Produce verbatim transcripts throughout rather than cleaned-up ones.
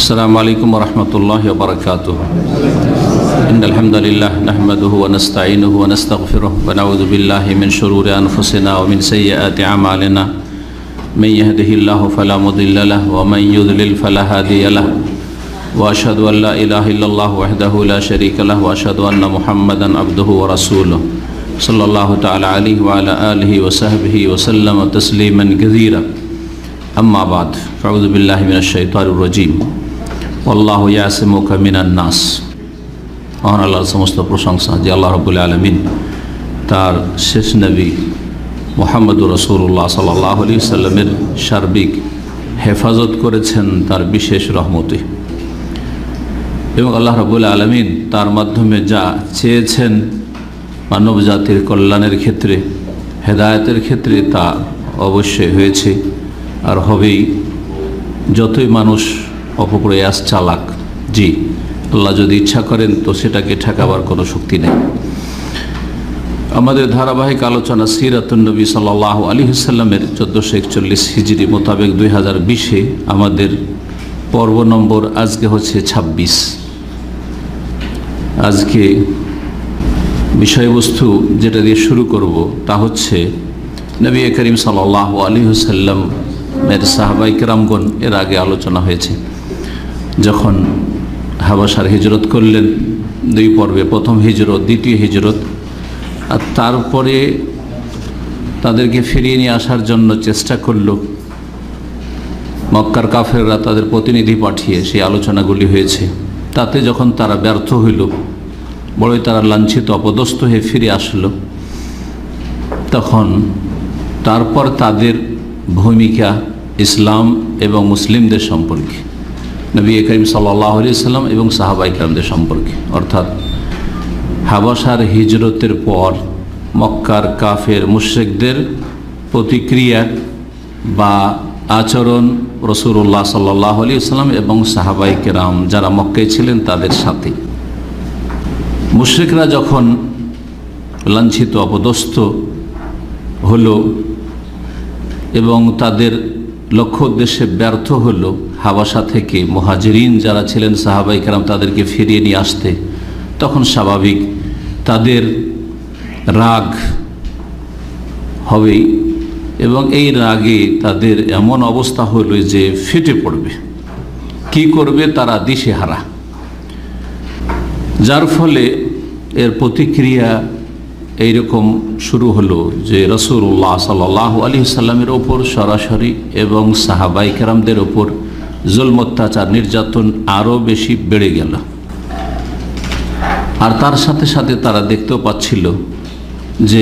अस्सलामु अलैकुम वरहमतुल्लाहि वबरकातुहू। इन्नल हम्दुलिल्लाह नहमदुहु व नस्तईनुहु व नस्तगफिरुहु व नऊज़ु बिल्लाहि मिन शुरूरि अनफुसिना व मिन सय्यिआति अमालिना। मन यहदिहिल्लाहु फला मुदिल्ल लहु व मन युद्लिल फला हादिय लहु व अशहदु अन ला इलाहा इल्लल्लाहु वहदहु ला शरीका लहु व अशहदु अन्ना मुहम्मदन अब्दुहु व रसूलुहु सल्लल्लाहु तआला अलैहि व अला आलिहि व सहबिहि व सल्लम तस्लीमन कसीरा। अम्मा बाद फ़अऊज़ु बिल्लाहि मिनश शैतानिर रजीम। अल्लाहु यासिमुका मिनान नास। মহান আল্লাহর সমস্ত প্রশংসা যে আল্লাহ রাব্বুল আলামিন তার শেষ নবী মুহাম্মদুর রাসূলুল্লাহ সাল্লাল্লাহু আলাইহি ওয়াসাল্লামের সার্বিক হেফাজত করেছেন তার বিশেষ রহমতে, এবং আল্লাহ রাব্বুল আলামিন তার মাধ্যমে যা চেয়েছেন মানব জাতির কল্যাণের ক্ষেত্রে, হেদায়েতের ক্ষেত্রে, তা অবশ্যই হয়েছে আর হবেই। যতই মানুষ অপপ্রয়াস চালাক, জি আল্লাহ যদি ইচ্ছা করেন তো সেটাকে ঠেকাবার কোনো শক্তি নেই। আমাদের ধারাবাহিক আলোচনা সিরাতুন নবী সাল্লাল্লাহু আলাইহি ওয়াসাল্লামের চোদ্দোশো একচল্লিশ হিজরি মোতাবেক দুই হাজার বিশে আমাদের পর্ব নম্বর আজকে হচ্ছে ছাব্বিশ। আজকে বিষয়বস্তু যেটা দিয়ে শুরু করব তা হচ্ছে নবী করিম সাল্লাল্লাহু আলাইহি ওয়াসাল্লামের সাহাবায়ে কেরামগণ। এর আগে আলোচনা হয়েছে যখন হাবাসার হিজরত করলেন দুই পর্বে, প্রথম হিজরত, দ্বিতীয় হিজরত, আর তারপরে তাদেরকে ফিরিয়ে নিয়ে আসার জন্য চেষ্টা করল মক্কার কাফেররা তাদের প্রতিনিধি পাঠিয়ে। সেই আলোচনাগুলি হয়েছে। তাতে যখন তারা ব্যর্থ হইল, বড়ই তারা লাঞ্ছিত অপদস্থ হয়ে ফিরে আসলো, তখন তারপর তাদের ভূমিকা ইসলাম এবং মুসলিমদের সম্পর্কে, নবী করিম সাল্লাল্লাহু আলাইহি ওয়াসাল্লাম এবং সাহাবায়ে কেরামদের সম্পর্কে, অর্থাৎ হাবাসার হিজরতের পর মক্কার কাফের মুশরিকদের প্রতিক্রিয়া বা আচরণ রাসূলুল্লাহ সাল্লাল্লাহু আলাইহি ওয়াসাল্লাম এবং সাহাবায়ে কেরাম যারা মক্কায় ছিলেন তাদের সাথে। মুশরিকরা যখন লাঞ্ছিত অপদস্থ হলো এবং তাদের লক্ষ্য উদ্দেশ্যে ব্যর্থ হলো, হাবাসা থেকে মুহাজিরিন যারা ছিলেন সাহাবায়ে কেরাম তাদেরকে ফিরিয়ে নিয়ে আসতে, তখন স্বাভাবিক তাদের রাগ হবেই, এবং এই রাগে তাদের এমন অবস্থা হলো যে ফেটে পড়বে। কি করবে তারা দিশেহারা, যার ফলে এর প্রতিক্রিয়া এইরকম শুরু হলো যে রাসূলুল্লাহ সাল্লাল্লাহু আলাইহি ওয়াসাল্লামের ওপর সরাসরি এবং সাহাবায়ে কেরামদের ওপর জুলম, অত্যাচার, নির্যাতন আরও বেশি বেড়ে গেল। আর তার সাথে সাথে তারা দেখতেও পাচ্ছিল যে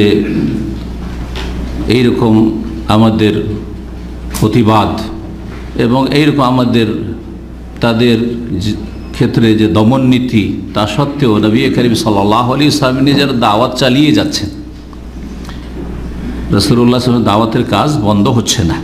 এইরকম আমাদের প্রতিবাদ এবং এইরকম আমাদের তাদের ক্ষেত্রে যে দমন নীতি, তা সত্ত্বেও নবী করিম সাল্লাল্লাহু আলাইহি ওয়াসাল্লাম নিজের দাওয়াত চালিয়ে যাচ্ছেন। রাসূলুল্লাহ সাল্লাল্লাহু আলাইহি ওয়াসাল্লাম দাওয়াতের কাজ বন্ধ হচ্ছে না।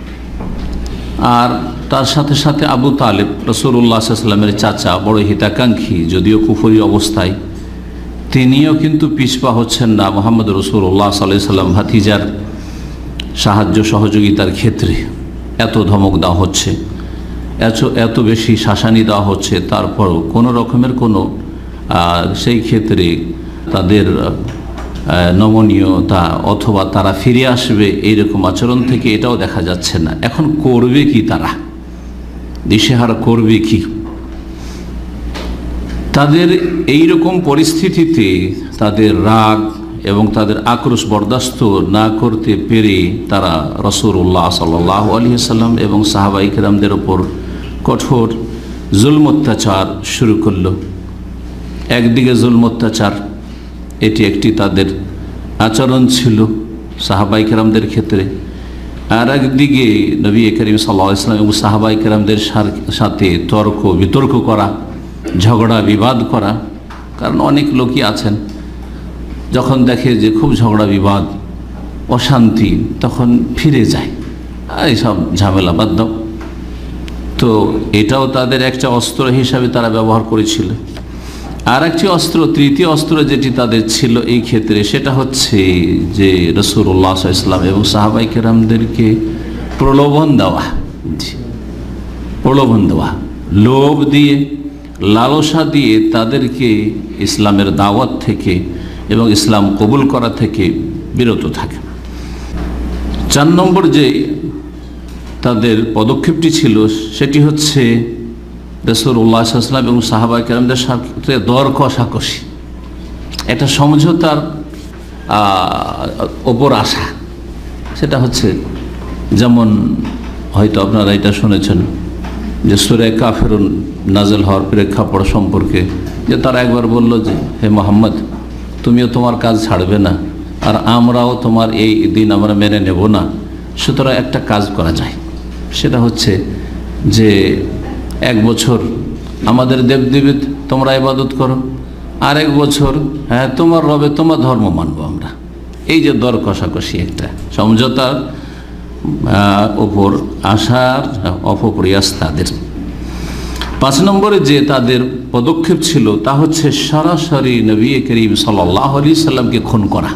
আর তার সাথে সাথে আবু তালেব, রাসূলুল্লাহ সাল্লাল্লাহু আলাইহি ওয়াসাল্লামের চাচা, বড় হিতাকাঙ্ক্ষী, যদিও কুফরি অবস্থায়, তিনিও কিন্তু পিছপা হচ্ছেন না মুহাম্মদ রাসূলুল্লাহ সাল্লাল্লাহু আলাইহি ওয়াসাল্লাম ভাতিজার সাহায্য সহযোগিতার ক্ষেত্রে। এত ধমক দেওয়া হচ্ছে, এত এত বেশি শাসানি দেওয়া হচ্ছে, তারপরও কোনো রকমের কোনো সেই ক্ষেত্রে তাদের নমনীয়তা অথবা তারা ফিরে আসবে এইরকম আচরণ থেকে এটাও দেখা যাচ্ছে না। এখন করবে কি তারা, দিশেহারা করবে কি? তাদের এই রকম পরিস্থিতিতে তাদের রাগ এবং তাদের আক্রোশ বরদাস্ত না করতে পেরে তারা রাসূলুল্লাহ সাল্লাল্লাহু আলাইহি ওয়াসাল্লাম এবং সাহাবায়ে কেরামদের ওপর কঠোর জুলম অত্যাচার শুরু করল। একদিকে জুলম অত্যাচার, এটি একটি তাদের আচরণ ছিল সাহাবায়ে কেরামদের ক্ষেত্রে, আর একদিকে নবী করিম সাল্লাল্লাহু আলাইহি ওয়াসাল্লাম এবং সাহাবায়ে কেরামদের সাথে তর্ক বিতর্ক করা, ঝগড়া বিবাদ করা। কারণ অনেক লোকই আছেন যখন দেখে যে খুব ঝগড়া বিবাদ, অশান্তি, তখন ফিরে যায়, এইসব ঝামেলা বাদ দাও। তো এটাও তাদের একটা অস্ত্র হিসাবে তারা ব্যবহার করেছিল। আর একটি অস্ত্র, তৃতীয় অস্ত্র যেটি তাদের ছিল এই ক্ষেত্রে, সেটা হচ্ছে যে রাসূলুল্লাহ সাল্লাল্লাহু আলাইহি ওয়াসাল্লাম এবং সাহাবায়ে কেরামদেরকে প্রলোভন দেওয়া, প্রলোভন দেওয়া লোভ দিয়ে, লালসা দিয়ে তাদেরকে ইসলামের দাওয়াত থেকে এবং ইসলাম কবুল করা থেকে বিরত থাকে। চার নম্বর যে তাদের পদক্ষেপটি ছিল সেটি হচ্ছে রাসূলুল্লাহ সাল্লাল্লাহু আলাইহি ওয়াসাল্লাম এবং সাহাবায়ে কেরামদের সাথে দর কষাকষি, একটা সমঝোতার ওপর আসা। সেটা হচ্ছে যেমন হয়তো আপনারা এটা শুনেছেন যে সূরা কাফিরুন নাযিল হওয়ার প্রেক্ষাপট সম্পর্কে, যে তারা একবার বলল যে হে মুহাম্মদ, তুমিও তোমার কাজ ছাড়বে না আর আমরাও তোমার এই দিন আমরা মেনে নেব না, সুতরাং একটা কাজ করা যায়। সেটা হচ্ছে যে এক বছর আমাদের দেবদেবী তোমরা ইবাদত করো, আর এক বছর হ্যাঁ তোমার রবে তোমার ধর্ম মানবো আমরা। এই যে দর কষাকষি, একটা সমঝোতার ওপর আসার অপপ্রয়াস তাদের। পাঁচ নম্বরে যে তাদের পদক্ষেপ ছিল তা হচ্ছে সরাসরি নবী করিম সাল্লাল্লাহু আলাইহি সাল্লামকে খুন করা,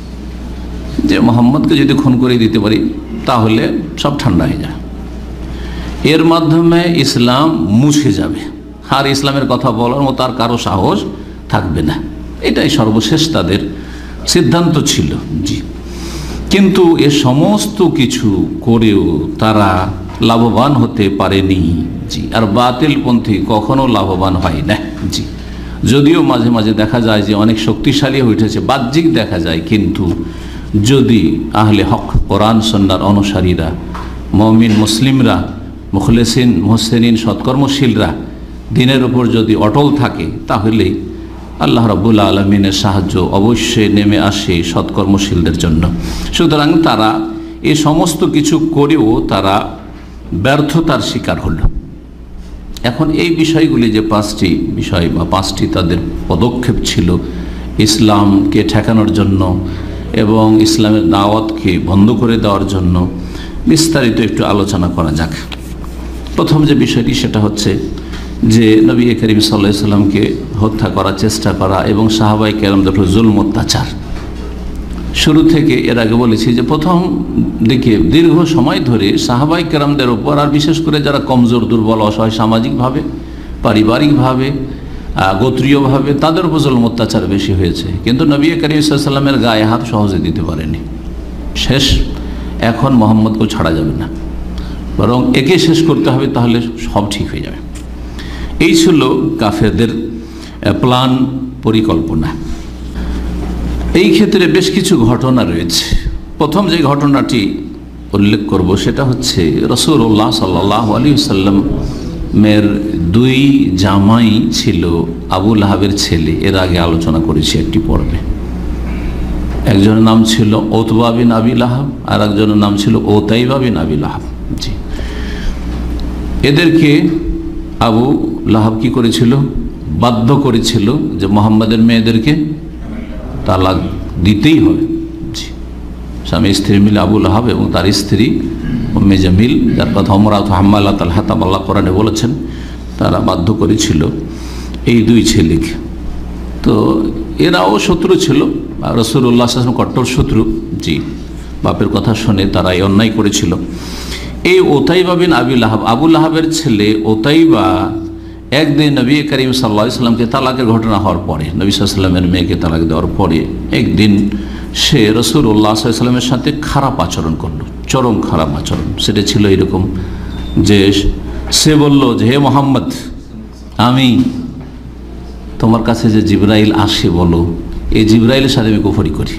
যে মুহাম্মদকে যদি খুন করে দিতে পারি তাহলে সব ঠান্ডা হয়ে যায়, এর মাধ্যমে ইসলাম মুছে যাবে, আর ইসলামের কথা বলার মতো আর কারো সাহস থাকবে না। এটাই সর্বশেষ তাদের সিদ্ধান্ত ছিল। জি, কিন্তু এ সমস্ত কিছু করেও তারা লাভবান হতে পারেনি। জি, আর বাতিলপন্থী কখনো লাভবান হয় না। জি, যদিও মাঝে মাঝে দেখা যায় যে অনেক শক্তিশালী হয়ে উঠেছে, বাহ্যিক দেখা যায়, কিন্তু যদি আহলে হক কোরআন সুন্নাহর অনুসারীরা, মুমিন মুসলিমরা, মুখলেসিন মুহসিনিন সৎকর্মশীলরা দিনের উপর যদি অটল থাকে, তাহলে আল্লাহ রাব্বুল আলামিনের সাহায্য অবশ্যই নেমে আসে সৎকর্মশীলদের জন্য। সুতরাং তারা এই সমস্ত কিছু করেও তারা ব্যর্থতার শিকার হল। এখন এই বিষয়গুলি যে পাঁচটি বিষয় বা পাঁচটি তাদের পদক্ষেপ ছিল ইসলামকে ঠেকানোর জন্য এবং ইসলামের দাওয়াতকে বন্ধ করে দেওয়ার জন্য, বিস্তারিত একটু আলোচনা করা যাক। প্রথম যে বিষয়টি সেটা হচ্ছে যে নবী করিম সাল্লাল্লাহু আলাইহি সাল্লামকে হত্যা করার চেষ্টা করা এবং সাহাবায়ে কেরামদের উপর জুলম অত্যাচার। শুরু থেকে এর আগে বলেছি যে প্রথম দিকে দীর্ঘ সময় ধরে সাহাবায়ে কেরামদের উপর, আর বিশেষ করে যারা কমজোর দুর্বল অসহায় সামাজিকভাবে, পারিবারিকভাবে, গোত্রীয়ভাবে, তাদের উপর জুলম অত্যাচার বেশি হয়েছে, কিন্তু নবী করিম সাল্লাল্লাহু আলাইহি সাল্লামের গায়ে হাত সহজে দিতে পারেনি। শেষ, এখন মুহাম্মদকেও ছাড়া যাবে না, বরং একে শেষ করতে হবে, তাহলে সব ঠিক হয়ে যাবে। এই ছিল কাফেরদের প্ল্যান, পরিকল্পনা। এই ক্ষেত্রে বেশ কিছু ঘটনা রয়েছে। প্রথম যে ঘটনাটি উল্লেখ করব সেটা হচ্ছে রাসূলুল্লাহ সাল্লাল্লাহু আলাইহি ওয়াসাল্লামের দুই জামাই ছিল আবু লাহাবের ছেলে। এর আগে আলোচনা করেছি একটি পর্বে। একজনের নাম ছিল উতবা বিন আবি লাহাব, আর একজনের নাম ছিল উতাইবা বিন আবি লাহাব। জি, এদেরকে আবু লাহাব কি করেছিল? বাধ্য করেছিল যে মুহাম্মাদের মেয়েদেরকে তালাক দিতেই হবে। জি, স্বামী স্ত্রী মিলে আবু লাহাব এবং তার স্ত্রী উম্মে জামিল, যার কথা উমরাত হাম্মালাতুল হাতাব আল্লাহ কোরআনে বলেছেন, তারা বাধ্য করেছিল এই দুই ছেলেকে। তো এরাও শত্রু ছিল, রাসূলুল্লাহ সাল্লাল্লাহু আলাইহি ওয়াসাল্লাম কট্টর শত্রু। জি, বাপের কথা শুনে তারা এই অন্যায় করেছিল। এই উতাইবা বিন আবি লাহাব, আবু লাহাবের ছেলে উতাইবা, একদিন নবী করিম সাল্লাল্লাহু আলাইহি ওয়াসাল্লামকে তালাকের ঘটনা হওয়ার পরে, নবী সাল্লাল্লাহু আলাইহি ওয়াসাল্লামের মেয়েকে তালাক দেওয়ার পরে একদিন সে রাসূলুল্লাহ সাল্লাল্লাহু আলাইহি ওয়াসাল্লামের সাথে খারাপ আচরণ করলো, চরম খারাপ আচরণ। সেটা ছিল এরকম যে সে বলল যে হে মুহাম্মদ, আমি তোমার কাছে যে জিবরাইল আসে বলো, এই জিবরাইলের সাথে আমি কুফরি করি,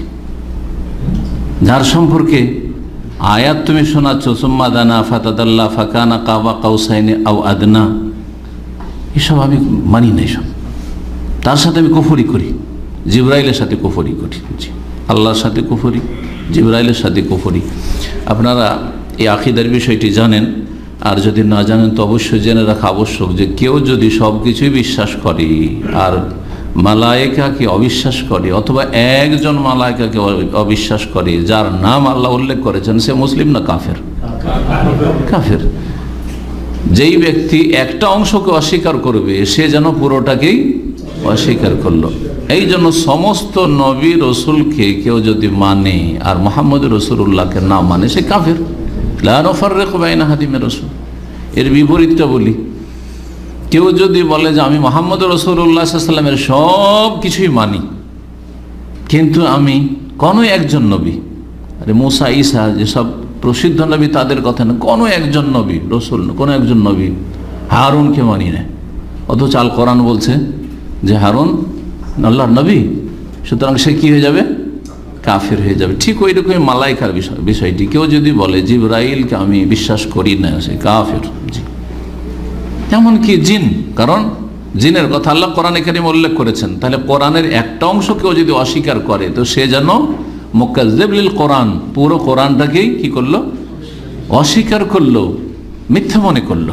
যার সম্পর্কে আয়াত তুমি শোনাচ্ছ, সুম্মা দানা ফাতাদাল্লা ফাকানা কাবা কাউসাইনি আও আদনা, এসব আমি মানি না, এসব তার সাথে আমি কুফরি করি, জিবরাইলের সাথে কুফরি করি। জি, আল্লাহর সাথে কুফরি, জিবরাইলের সাথে কুফরি। আপনারা এই আকীদার বিষয়টি জানেন, আর যদি না জানেন তো অবশ্যই জেনে রাখা আবশ্যক যে কেউ যদি সব কিছুই বিশ্বাস করে আর মালায়েকাকে অবিশ্বাস করে, অথবা একজন মালায়েকাকে অবিশ্বাস করে যার নাম আল্লাহ উল্লেখ করেছেন, সে মুসলিম না কাফের? কাফের। যেই ব্যক্তি একটা অংশকে অস্বীকার করবে সে যেন পুরোটাকেই অস্বীকার করলো। এই জন্য সমস্ত নবী রসুলকে কেউ যদি মানে আর মুহাম্মদ রাসূলুল্লাহকে না মানে সে কাফের। লা নুফাররিকু বাইনা আহাদিন মির রাসূল। এর বিপরীতটা বলি, কেউ যদি বলে যে আমি মুহাম্মদ রাসূলুল্লাহ সাল্লাল্লাহু আলাইহি ওয়াসাল্লামের সব কিছুই মানি, কিন্তু আমি কোনো একজন নবী, আরে মুসা ঈসা যেসব প্রসিদ্ধ নবী তাদের কথা না, কোনো একজন নবী রসুল কোনো একজন নবী হারুনকে মানি না, অথচ আল কোরআন বলছে যে হারুন আল্লাহর নবী, সুতরাং সে কি হয়ে যাবে? কাফির হয়ে যাবে। ঠিক ওই রকমই মালাইকার বিষয় বিষয়টি কেউ যদি বলে জিবরাইলকে আমি বিশ্বাস করি না, সে কাফির। জি, এমনকি জিন, কারণ জিনের কথা আল্লাহ কোরআনে কারীমে উল্লেখ করেছেন, তাহলে কোরআনের একটা অংশ কেউ যদি অস্বীকার করে তো সে যেন মুকাজ্জিব লিল কোরআন, পুরো কোরআনটাকেই কি করলো? অস্বীকার করলো, মিথ্যা মনে করলো।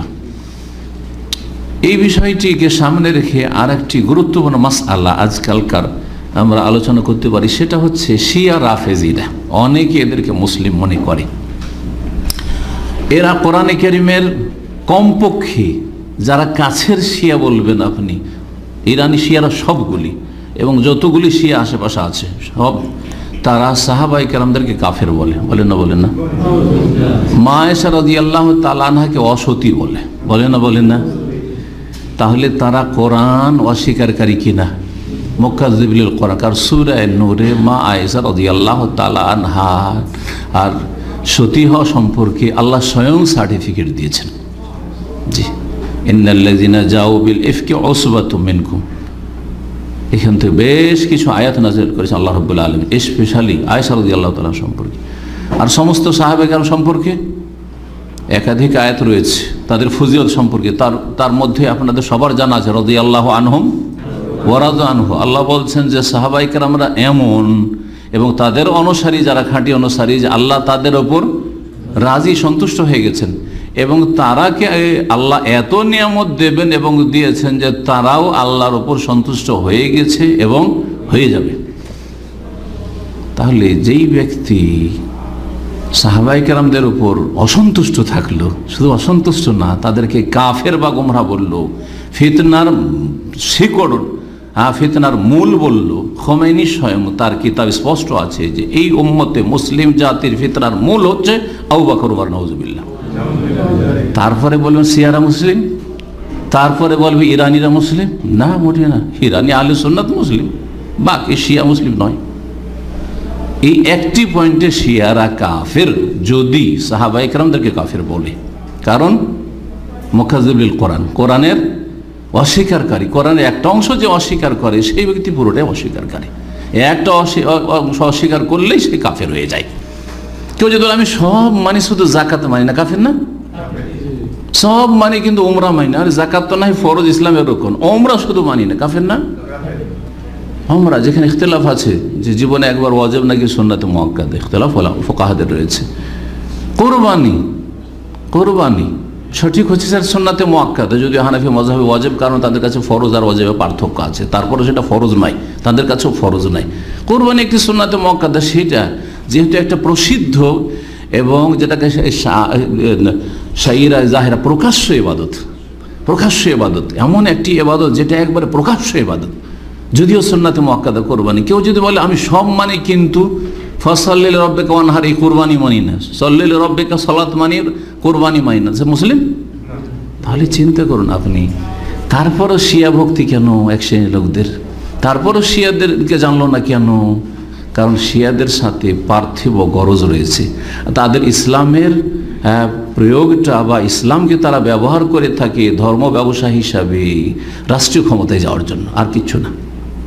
এই বিষয়টিকে সামনে রেখে আর একটি গুরুত্বপূর্ণ মাসআলা আজকালকার আমরা আলোচনা করতে পারি, সেটা হচ্ছে শিয়া রাফেজিরা। অনেকে এদেরকে মুসলিম মনে করে। এরা কোরআনে কারীমের কমপক্ষে যারা কাছের শিয়া বলবেন আপনি, ইরানি শিয়ারা সবগুলি এবং যতগুলি শিয়া আশেপাশে আছে সব, তারা সাহাবাই কেরামদেরকে কাফের বলে, বলেন না? বলেন না? মা আয়েশা রাদিয়াল্লাহু তাআলা আনহাকে অসতী বলে, বলেন না? বলেন না? তাহলে তারা কোরআন অস্বীকারী কিনা? মুকাজ্জিব লিল কোরআন। কারণ সূরা নূরে মা আয়েশা রাদিয়াল্লাহু তাআলা আনহা আর সতী হওয়া সম্পর্কে আল্লাহ স্বয়ং সার্টিফিকেট দিয়েছেন। জি, ইন্নাল্লাযিনা জাউ বিল ইফকি উসবাতুম মিনকুম, এখান থেকে বেশ কিছু আয়াত নাযিল করেছেন আল্লাহ রাব্বুল আলামিন, স্পেশালি আয়েশা রাদিয়াল্লাহু তাআলা সম্পর্কে। আর সমস্ত সাহাবায়ে কেরাম সম্পর্কে একাধিক আয়াত রয়েছে তাদের ফজিলত সম্পর্কে। তার তার মধ্যে আপনাদের সবার জানা আছে রাদিয়াল্লাহু আনহুম ওয়া রাদু আনহু। আল্লাহ বলছেন যে সাহাবায়ে কেরামরা এমন এবং তাদের অনুসারী যারা খাঁটি অনুসারী, যে আল্লাহ তাদের ওপর রাজি সন্তুষ্ট হয়ে গেছেন এবং তারাকে আল্লাহ এত নিয়ামত দেবেন এবং দিয়েছেন যে তারাও আল্লাহর ওপর সন্তুষ্ট হয়ে গেছে এবং হয়ে যাবে। তাহলে যেই ব্যক্তি সাহাবায়ে কেরামদের উপর অসন্তুষ্ট থাকলো, শুধু অসন্তুষ্ট না, তাদেরকে কাফের বা গোমরা বলল, ফিতনার শিকড়, হ্যাঁ ফিতনার মূল বলল, খোমেনি স্বয়ং তার কিতাব স্পষ্ট আছে যে এই উম্মতে মুসলিম জাতির ফিতনার মূল হচ্ছে আবু বকর ওমর, নাউজুবিল্লাহ। তারপরে বলবেন শিয়ারা মুসলিম, তারপরে বলবে ইরানিরা মুসলিম? না, মোটেই না। ইরানি আহলে সুন্নাত মুসলিম, বাকি শিয়া মুসলিম নয়। এই একটি পয়েন্টে শিয়ারা কাফের যদি সাহাবায়ে কেরামদেরকে কাফের বলে, কারণ মুকাজ্জিব লিল কোরআন, কোরআনের অস্বীকারী, কোরআনের একটা অংশ যে অস্বীকার করে সেই ব্যক্তি পুরোটাই অস্বীকারী। একটা অংশ অস্বীকার করলেই সে কাফের হয়ে যায়। কেউ যদি আমি সব মানি শুধু যাকাত মানি না, কাফের না? সব মানি কিন্তু ওমরা মানি না, আর যাকাত তো নাই ফরজ ইসলামের রকম, ওমরা শুধু মানি না, কাফের না? ওমরা যেখানে ইখতিলাফ আছে যে জীবনে একবার ওয়াজিব নাকি সুন্নাতে মুআক্কাদা, ইখতিলাফ ফুকাহাদের রয়েছে। কুরবানি, কুরবানি সঠিক হচ্ছে স্যার সুন্নাতে মুআক্কাদা, যদি হানাফি মাযহাবে ওয়াজিব, কারণ তাদের কাছে ফরজ আর ওয়াজিবে পার্থক্য আছে, তারপরে সেটা ফরজ নাই, তাদের কাছেও ফরজ নাই। কুরবানি একটি সুন্নাতে মুআক্কাদা, সেটা যেহেতু একটা প্রসিদ্ধ এবং যেটাকে শাইরা জাহেরা প্রকাশ্য ইবাদত, প্রকাশ্য ইবাদত, এমন একটি ইবাদত যেটা একবারে প্রকাশ্য ইবাদত, যদিও সুন্নাতে মুআক্কাদা কুরবানি। কেউ যদি বলে আমি সব মানি কিন্তু ফসল্লি লিরাব্বিকা ওয়ানহার, এই কুরবানি মানি না, সল্লি লিরাব্বিকা সালাত মানি, কুরবানি মানি না, সে মুসলিম? তাহলে চিন্তা করুন আপনি। তারপরও শিয়া ভক্তি কেন এক শ্রেণীর লোকদের? তারপরও শিয়াদেরকে জানলো না কেন? কারণ শিয়াদের সাথে পার্থিব গরজ রয়েছে, তাদের ইসলামের প্রয়োগটা বা ইসলামকে তারা ব্যবহার করে থাকে ধর্ম ব্যবসা হিসাবে রাষ্ট্রীয় ক্ষমতায় যাওয়ার জন্য, আর কিচ্ছু না,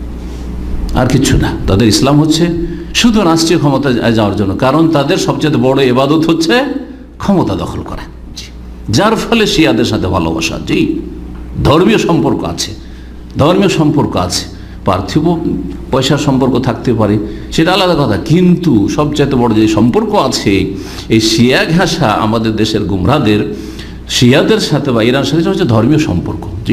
আর কিচ্ছু না। তাদের ইসলাম হচ্ছে শুধু রাষ্ট্রীয় ক্ষমতায় যাওয়ার জন্য, কারণ তাদের সবচেয়ে বড় ইবাদত হচ্ছে ক্ষমতা দখল করা, যার ফলে শিয়াদের সাথে ভালোবাসা। জি, ধর্মীয় সম্পর্ক আছে, ধর্মীয় সম্পর্ক আছে, পার্থিব পয়সার সম্পর্ক থাকতে পারে, সেটা আলাদা কথা, কিন্তু সবচেয়ে বড় যে সম্পর্ক আছে এই শিয়া ঘাসা আমাদের দেশের গুমরাদের শিয়াদের সাথে বা ইরানের সাথে হচ্ছে ধর্মীয় সম্পর্ক। জি,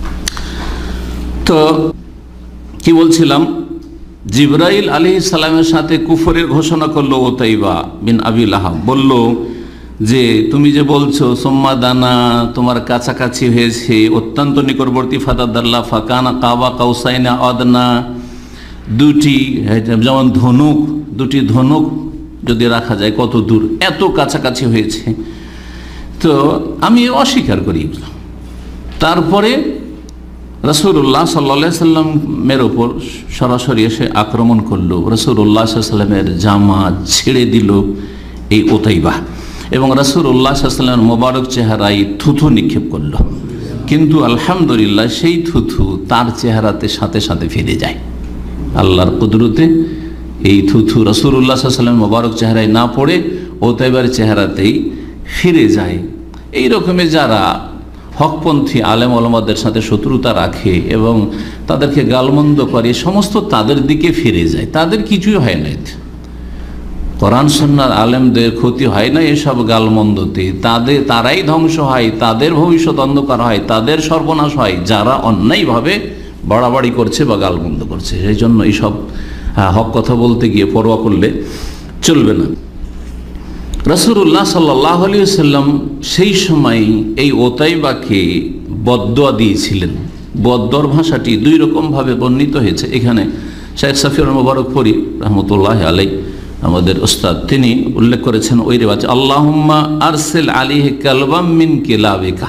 তো কি বলছিলাম, জিবরাইল আলাইহিস সালামের সাথে কুফরের ঘোষণা করলো উতাইবা বিন আবি লাহাব, বলল যে তুমি যে বলছো সুম্মা দানা, তোমার কাছাকাছি হয়েছে, অত্যন্ত নিকটবর্তী, ফাতাদাল্লাহ ফাকানা কাবা কাউসাইনা আদনা, দুটি যেমন ধনুক, দুটি ধনুক যদি রাখা যায় কত দূর, এত কাছাকাছি হয়েছে। তো আমি অস্বীকার করি, তারপরে রাসূলুল্লাহ সাল্লাল্লাহু আলাইহি সাল্লামের ওপর সরাসরি এসে আক্রমণ করলো। রাসূলুল্লাহ সাল্লাল্লাহু আলাইহি সাল্লামের জামা ছেড়ে দিল এই উতাইবা, এবং রাসূলুল্লাহ সাল্লাল্লাহু আলাইহি সাল্লামের মোবারক চেহারায় থুথু নিক্ষেপ করলো। কিন্তু আলহামদুলিল্লাহ সেই থুথু তার চেহারাতে সাথে সাথে ফিরে যায়। আল্লাহর কুদরতে এই থুথু রাসূলুল্লাহ সাল্লাল্লাহু আলাইহি সাল্লামের মোবারক চেহারায় না পড়ে উতাইবার চেহারাতেই ফিরে যায়। এই রকমের যারা হকপন্থী আলেম ওলামাদের সাথে শত্রুতা রাখে এবং তাদেরকে গালমন্দ করে, সমস্ত তাদের দিকে ফিরে যায়, তাদের কিছুই হয় না। কোরআন সুন্নাহর আলেমদের ক্ষতি হয় না এসব গালমন্দতে, তাদের তারাই ধ্বংস হয়, তাদের ভবিষ্যৎ অন্ধকার হয়, তাদের সর্বনাশ হয় যারা অন্যায়ভাবে বাড়াবাড়ি করছে বা গালমন্দ করছে। সেই জন্য এইসব হক কথা বলতে গিয়ে পরোয়া করলে চলবে না। রাসূলুল্লাহ সাল্লাল্লাহু আলাইহি ওয়াসাল্লাম সেই সময় এই উতাইবাকে বদদুয়া দিয়েছিলেন। বদদুয়ার ভাষাটি দুই রকমভাবে বর্ণিত হয়েছে। এখানে শেখ সাফিউর মুবারকপুরী রাহমাতুল্লাহি আলাইহি আমাদের উস্তাদ তিনি উল্লেখ করেছেন ওই রেওয়াজ, আল্লাহুম্মা আরসিল আলাইহি কালবাম মিন কিলাবিকা,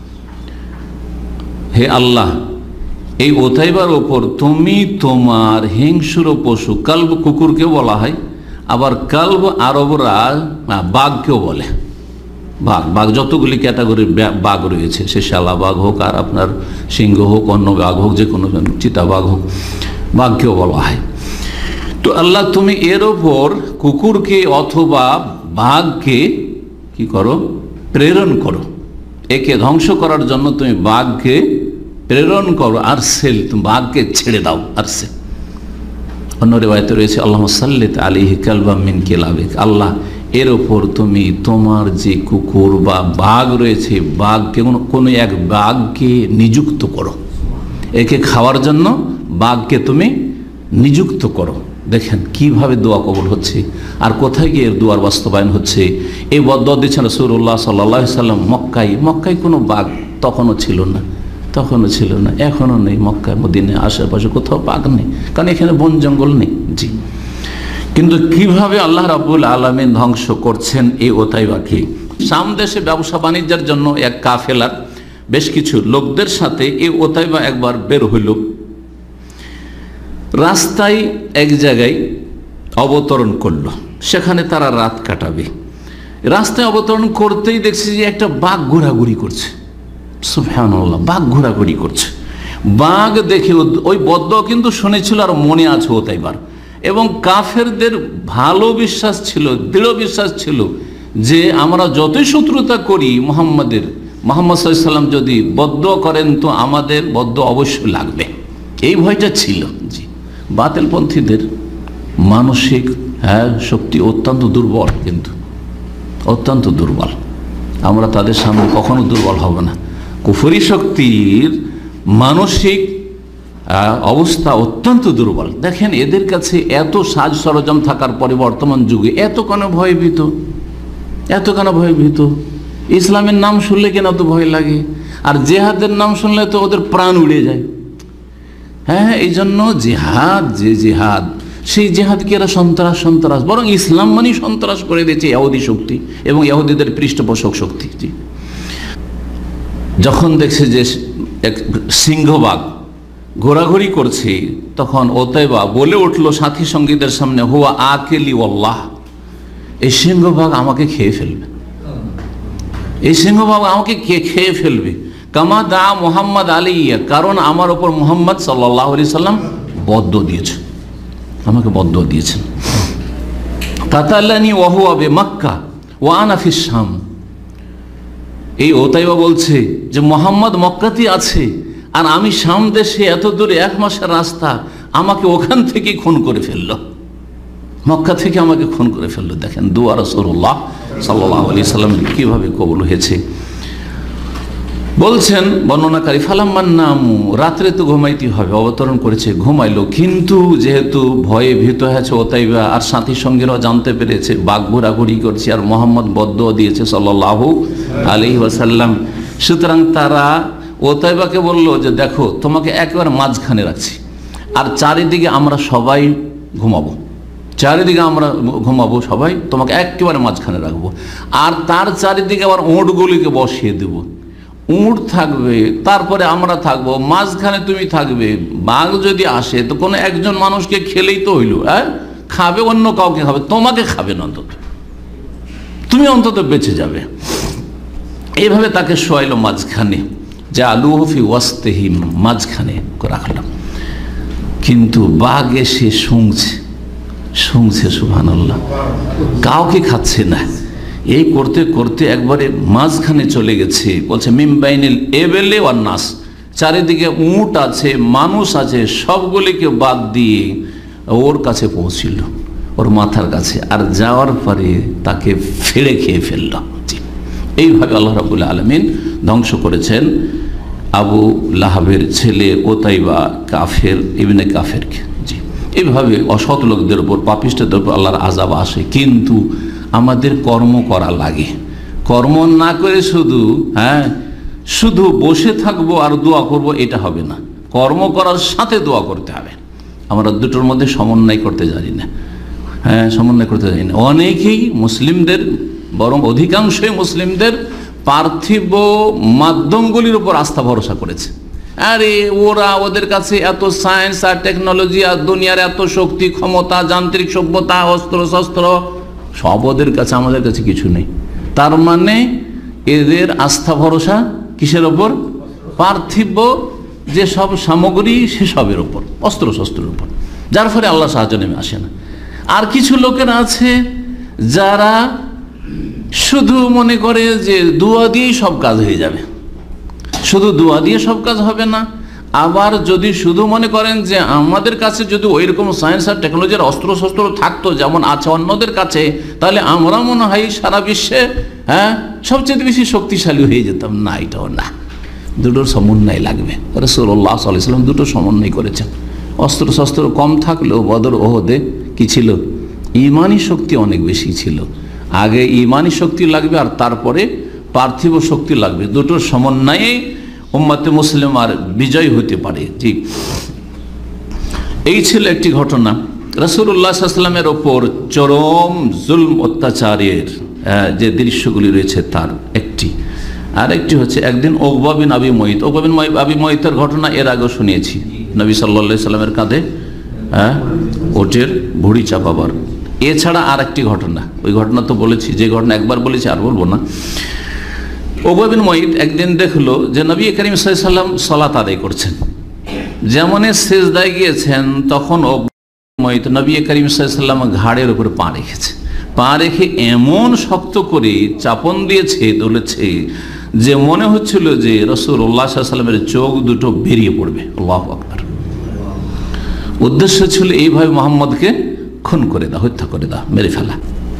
হে আল্লাহ এই উতাইবার ওপর তুমি তোমার হিংস্র পশু, কালব কুকুরকেও বলা হয়, আবার কালব আরবরা বাঘকেও বলে। বাঘ বাঘ যতগুলি ক্যাটাগরির বাঘ রয়েছে, সে শালা বাঘ হোক আর আপনার সিংহ হোক, অন্য বাঘ হোক, যে কোনো চিতা বাঘ হোক, বাঘকেও বলা হয়। তো আল্লাহ তুমি এর ওপর কুকুরকে অথবা বাঘকে কি করো, প্রেরণ করো, একে ধ্বংস করার জন্য তুমি বাঘকে প্রেরণ করো, আর সেল তুমি বাঘকে ছেড়ে দাও। আর সে অন্য রিওয়ায়াতে রয়েছে আল্লাহুম্মা সাল্লিত আলাইহি কালবাম মিন কিলাবিক, আল্লাহ এর ওপর তুমি তোমার যে কুকুর বা বাঘ রয়েছে, বাঘকে কোনো এক বাঘকে নিযুক্ত করো, একে খাওয়ার জন্য বাঘকে তুমি নিযুক্ত করো। দেখেন কিভাবে দোয়া কবুল হচ্ছে আর কোথায় গিয়ে এর দোয়ার বাস্তবায়ন হচ্ছে। এই বদদুয়া দিচ্ছেন রাসূলুল্লাহ সাল্লাল্লাহু আলাইহি সাল্লাম মক্কায়। মক্কায় কোনো বাঘ তখনও ছিল না, তখনও ছিল না, এখনও নেই। মক্কায় মদিনায় আশেপাশে কোথাও বাঘ নেই, কারণ এখানে বন জঙ্গল নেই। জি, কিন্তু কিভাবে আল্লাহ রাব্বুল আলামিন ধ্বংস করছেন এই উতাইবাকে। শাম দেশে ব্যবসা বাণিজ্যের জন্য এক কাফেলার বেশ কিছু লোকদের সাথে এই উতাইবা একবার বের হইল। রাস্তায় এক জায়গায় অবতরণ করলো, সেখানে তারা রাত কাটাবে। রাস্তায় অবতরণ করতেই দেখছি যে একটা বাঘ ঘোরাঘুরি করছে। সুবহানাল্লাহ, বাঘ ঘোরাঘুরি করছে। বাঘ দেখে ওই বদদুয়া কিন্তু শুনেছিল আর মনে আছে উতাইবার, এবং কাফেরদের ভালো বিশ্বাস ছিল, দৃঢ় বিশ্বাস ছিল যে আমরা যতই শত্রুতা করি মুহাম্মাদের, মুহাম্মদ সাল্লাল্লাহু আলাইহি ওয়াসাল্লাম যদি বদদুয়া করেন তো আমাদের বদদুয়া অবশ্যই লাগবে, এই ভয়টা ছিল। জি, বাতিলপন্থীদের মানসিক হ্যাঁ শক্তি অত্যন্ত দুর্বল, কিন্তু অত্যন্ত দুর্বল। আমরা তাদের সামনে কখনো দুর্বল হব না। কুফরি শক্তির মানসিক অবস্থা অত্যন্ত দুর্বল। দেখেন এদের কাছে এত সাজ সরঞ্জাম থাকার পরে বর্তমান যুগে এত কেন ভয়ভীত, এত কেন ভয়ভীত? ইসলামের নাম শুনলে কেন এত ভয় লাগে? আর জেহাদের নাম শুনলে তো ওদের প্রাণ উড়ে যায়। হ্যাঁ, এই জন্য জেহাদ, যে জেহাদ, সেই জেহাদকে এরা সন্ত্রাস সন্ত্রাস বরং ইসলাম মানেই সন্ত্রাস করে দিয়েছে ইহুদি শক্তি এবং ইহুদিদের পৃষ্ঠপোষক শক্তি। যখন দেখছে যে এক সিংহবাগ ঘোরাঘুরি করছে, তখন উতাইবা বলে উঠলো সাথী সঙ্গীদের সামনে, হুয়া আকেলি ওয়াল্লাহ, এই সিংহবাগ আমাকে খেয়ে ফেলবে, এই সিংহবাগ আমাকে কে খেয়ে ফেলবে। কামা দা মুহাম্মদ আলাইয়া, কারণ আমার ওপর মুহাম্মদ সাল্লাল্লাহু আলাইহি সাল্লাম বদদুয়া দিয়েছে, আমাকে বদদুয়া দিয়েছেন। কাতালানি ওয়া হুয়া বিমক্কা ওয়া আনা ফিশ শাম, এই উতাইবা বলছে যে মুহাম্মদ মক্কাতে আছে আর আমি শাম দেশে এত দূরে এক মাসের রাস্তা, আমাকে ওখান থেকে খুন করে ফেললো, মক্কা থেকে আমাকে খুন করে ফেললো। দেখেন দুআ রাসূলুল্লাহ সাল্লাল্লাহু আলাইহি সাল্লাম কিভাবে কবুল হয়েছে। বলছেন বর্ণনাকারী, ফালাম্মান নামু, রাত্রে তো ঘুমাইতে হবে, অবতরণ করেছে, ঘুমাইলো, কিন্তু যেহেতু ভয়ে ভীত হয়েছে উতাইবা আর সাথী সঙ্গীরাও জানতে পেরেছে বাঘ ঘোরাঘুরি করছে আর মোহাম্মদ বদদুয়া দিয়েছে সাল্লাল্লাহু আলাইহি ওয়াসাল্লাম, সুতরাং তারা উতাইবাকে বলল যে দেখো তোমাকে একেবারে মাঝখানে রাখছি আর চারিদিকে আমরা সবাই ঘুমাবো, চারিদিকে আমরা ঘুমাবো সবাই, তোমাকে একেবারে মাঝখানে রাখবো, আর তার চারিদিকে আবার ওঁটগুলিকে বসিয়ে দেবো, উট থাকবে, তারপরে আমরা থাকবো, মাঝখানে তুমি থাকবে। বাঘ যদি আসে তো কোনো একজন মানুষকে খেলেই তো হইল, হ্যাঁ, খাবে অন্য কাউকে খাবে, তোমাকে খাবে না, অন্তত তুমি অন্তত বেঁচে যাবে। এইভাবে তাকে শোয়াইল মাঝখানে, যা আলুহফি ওয়াস্তেহিম, মাঝখানে রাখলাম। কিন্তু বাঘ এসে শুংছে শুংছে সুবহানাল্লাহ, কাউকে খাচ্ছে না। এই করতে করতে একবারে মাঝখানে চলে গেছে। বলছে মিমবাইনিল এবেলে ওয়ান নাস, চারিদিকে উট আছে, মানুষ আছে, সবগুলিকে বাদ দিয়ে ওর কাছে পৌঁছিল, ওর মাথার কাছে। আর যাওয়ার পরে তাকে ফেড়ে খেয়ে ফেলল। এইভাবে আল্লাহ রাব্বুল আলামিন ধ্বংস করেছেন আবু লাহাবের ছেলে ওতাইবা কাফের ইবনে কাফেরকে। জি, এইভাবে অসৎ লোকদের উপর, পাপিষ্ঠদের উপর আল্লাহর আযাব আসে। কিন্তু আমাদের কর্ম করা লাগে। কর্ম না করে শুধু হ্যাঁ শুধু বসে থাকবো আর দোয়া করব, এটা হবে না। কর্ম করার সাথে দোয়া করতে হবে। আমরা দুটোর মধ্যে সমন্বয় করতে জানি না। হ্যাঁ, সমন্বয় করতে জানি না। অনেকেই মুসলিমদের, বরং অধিকাংশই মুসলিমদের পার্থিব মাধ্যমগুলির উপর আস্থা ভরসা করেছে। আরে ওরা, ওদের কাছে এত সায়েন্স আর টেকনোলজি আর দুনিয়ার এত শক্তি ক্ষমতা, যান্ত্রিক সভ্যতা, অস্ত্র শস্ত্র, সব ওদের কাছে, আমাদের কাছে কিছু নেই। তার মানে এদের আস্থা ভরসা কিসের ওপর? পার্থিব যে সব সামগ্রী সেসবের ওপর, অস্ত্র শস্ত্রের উপর, যার ফলে আল্লাহ সাহায্য নেমে আসে না। আর কিছু লোকের আছে যারা শুধু মনে করে যে দোয়া দিয়েই সব কাজ হয়ে যাবে। শুধু দোয়া দিয়ে সব কাজ হবে না। আবার যদি শুধু মনে করেন যে আমাদের কাছে যদি ওই রকম সায়েন্স আর টেকনোলজির অস্ত্র শস্ত্র থাকতো যেমন আছে অন্যদের কাছে, তাহলে আমরা মনে হয় সারা বিশ্বে হ্যাঁ সবচেয়ে বেশি শক্তিশালী হয়ে যেতাম। না, এটাও না। দুটোর সমন্বয় লাগবে। রাসূলুল্লাহ সাল্লাল্লাহু আলাইহি ওয়াসাল্লাম দুটো সমন্বয় করেছেন। অস্ত্র শস্ত্র কম থাকলেও বদর ওহদে কি ছিল? ইমানি শক্তি অনেক বেশি ছিল। আগে ইমানি শক্তি লাগবে আর তারপরে পার্থিব শক্তি লাগবে। দুটোর সমন্বয়ে উম্মতে মুসলিম আর বিজয় হতে পারে। জি, এই ছিল একটি ঘটনা। রাসূলুল্লাহ সাল্লাল্লাহু আলাইহি ওয়াসাল্লামের ওপর চরম জুলম অত্যাচারের যে দৃশ্যগুলি রয়েছে তার একটি। আর একটি হচ্ছে একদিন উকবা বিন আবি মুয়িত, উকবা বিন আবি মুয়িতের ঘটনা এর আগেও শুনিয়েছি। নবী সাল্লাল্লাহু আলাইহি সাল্লামের কাঁধে হ্যাঁ ওটের ভুঁড়ি চাপাবার। এছাড়া আর একটি ঘটনা, ওই ঘটনা তো বলেছি, যে ঘটনা একবার বলেছি আর বলবো না। উকবা বিন মুয়িত একদিন দেখলো যে নবী করিম সাল্লাল্লাহু আলাইহি সাল্লাম সালাত আদায় করছেন। যেমন সিজদায় গিয়েছেন তখন মুয়িত নবী করিম সাল্লাল্লাহু আলাইহি সাল্লাম ঘাড়ের উপর পা রেখেছে। পা রেখে এমন শক্ত করে চাপন দিয়েছে, দলেছে, যে মনে হচ্ছিল যে রাসূলুল্লাহ সাল্লাল্লাহু আলাইহি সাল্লামের চোখ দুটো বেরিয়ে পড়বে। আল্লাহু আকবার। উদ্দেশ্য ছিল এইভাবে মোহাম্মদকে খুন করে দাও, হত্যা করে দাও, মেরে ফেলা।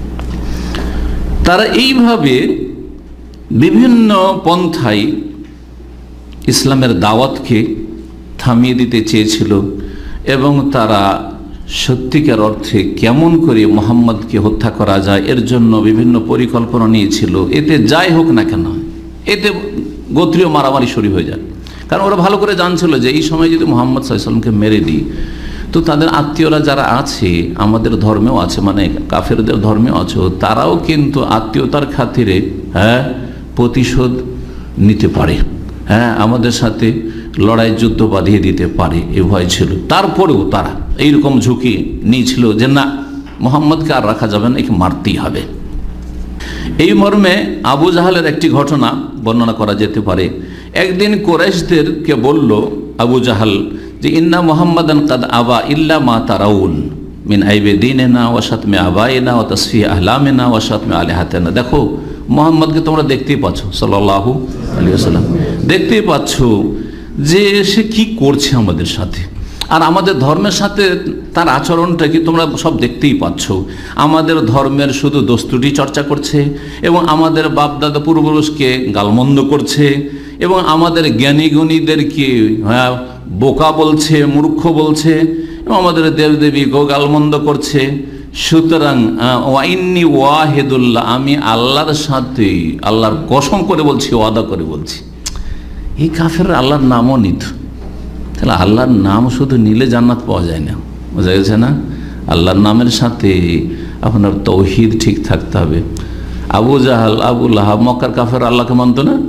তারা এইভাবে বিভিন্ন পন্থায় ইসলামের দাওয়াতকে থামিয়ে দিতে চেয়েছিল এবং তারা সত্যিকার অর্থে কেমন করে মোহাম্মদকে হত্যা করা যায় এর জন্য বিভিন্ন পরিকল্পনা নিয়েছিল। এতে যাই হোক না কেন, এতে গোত্রীয় মারামারি শুরু হয়ে যায়। কারণ ওরা ভালো করে জানছিল যে এই সময় যদি মোহাম্মদ সাল্লাল্লাহু আলাইহি ওয়াসাল্লামকে মেরে দিই তো তাদের আত্মীয়রা যারা আছে, আমাদের ধর্মেও আছে, মানে কাফেরদের ধর্মেও আছে, তারাও কিন্তু আত্মীয়তার খাতিরে হ্যাঁ প্রতিশোধ নিতে পারে, হ্যাঁ আমাদের সাথে লড়াই যুদ্ধ বাঁধিয়ে দিতে পারে, এ ভয় ছিল। তারপরেও তারা এইরকম ঝুঁকি নিয়েছিল যে না, মোহাম্মদকে আর রাখা যাবে না, একে মারতেই হবে। এই মর্মে আবু জাহালের একটি ঘটনা বর্ণনা করা যেতে পারে। একদিন কুরাইশদেরকে বলল আবু জাহাল যে ইন্না মুহাম্মাদান কাদ আবা ইল্লা মা তারাউন মিন আইবে দিনিনা ওয়া শাতমি আবাইনা ওয়া তাসফিয়া আহলামিনা ওয়া শাতমি আলিহাতিনা। দেখো মোহাম্মদকে তোমরা দেখতেই পাচ্ছ, সাল্লাল্লাহু আলাইহি ওয়াসাল্লাম, দেখতেই পাচ্ছ যে সে কি করছে আমাদের সাথে, আর আমাদের ধর্মের সাথে তার আচরণটা কি তোমরা সব দেখতেই পাচ্ছ। আমাদের ধর্মের শুধু দস্তুটি চর্চা করছে এবং আমাদের বাপদাদা পূর্বপুরুষকে গালমন্দ করছে এবং আমাদের জ্ঞানী গুণীদেরকে হ্যাঁ বোকা বলছে, মূর্খ বলছে এবং আমাদের দেবদেবীকেও গালমন্দ করছে। সুতরাং ওয়াইন্নি ওয়াহিদুল্লাহ, আমি আল্লাহর সাথে আল্লাহর কসম করে বলছি, ওয়াদা করে বলছি, এই কাফের আল্লাহর নামও নিত। তাহলে আল্লাহর নাম শুধু নিলে জান্নাত পাওয়া যায় না, বোঝা গেছে না? আল্লাহর নামের সাথে আপনার তৌহিদ ঠিক থাকতে হবে। আবু জাহাল, আবু লাহাব, মক্কার কাফের আল্লাহকে মানত না,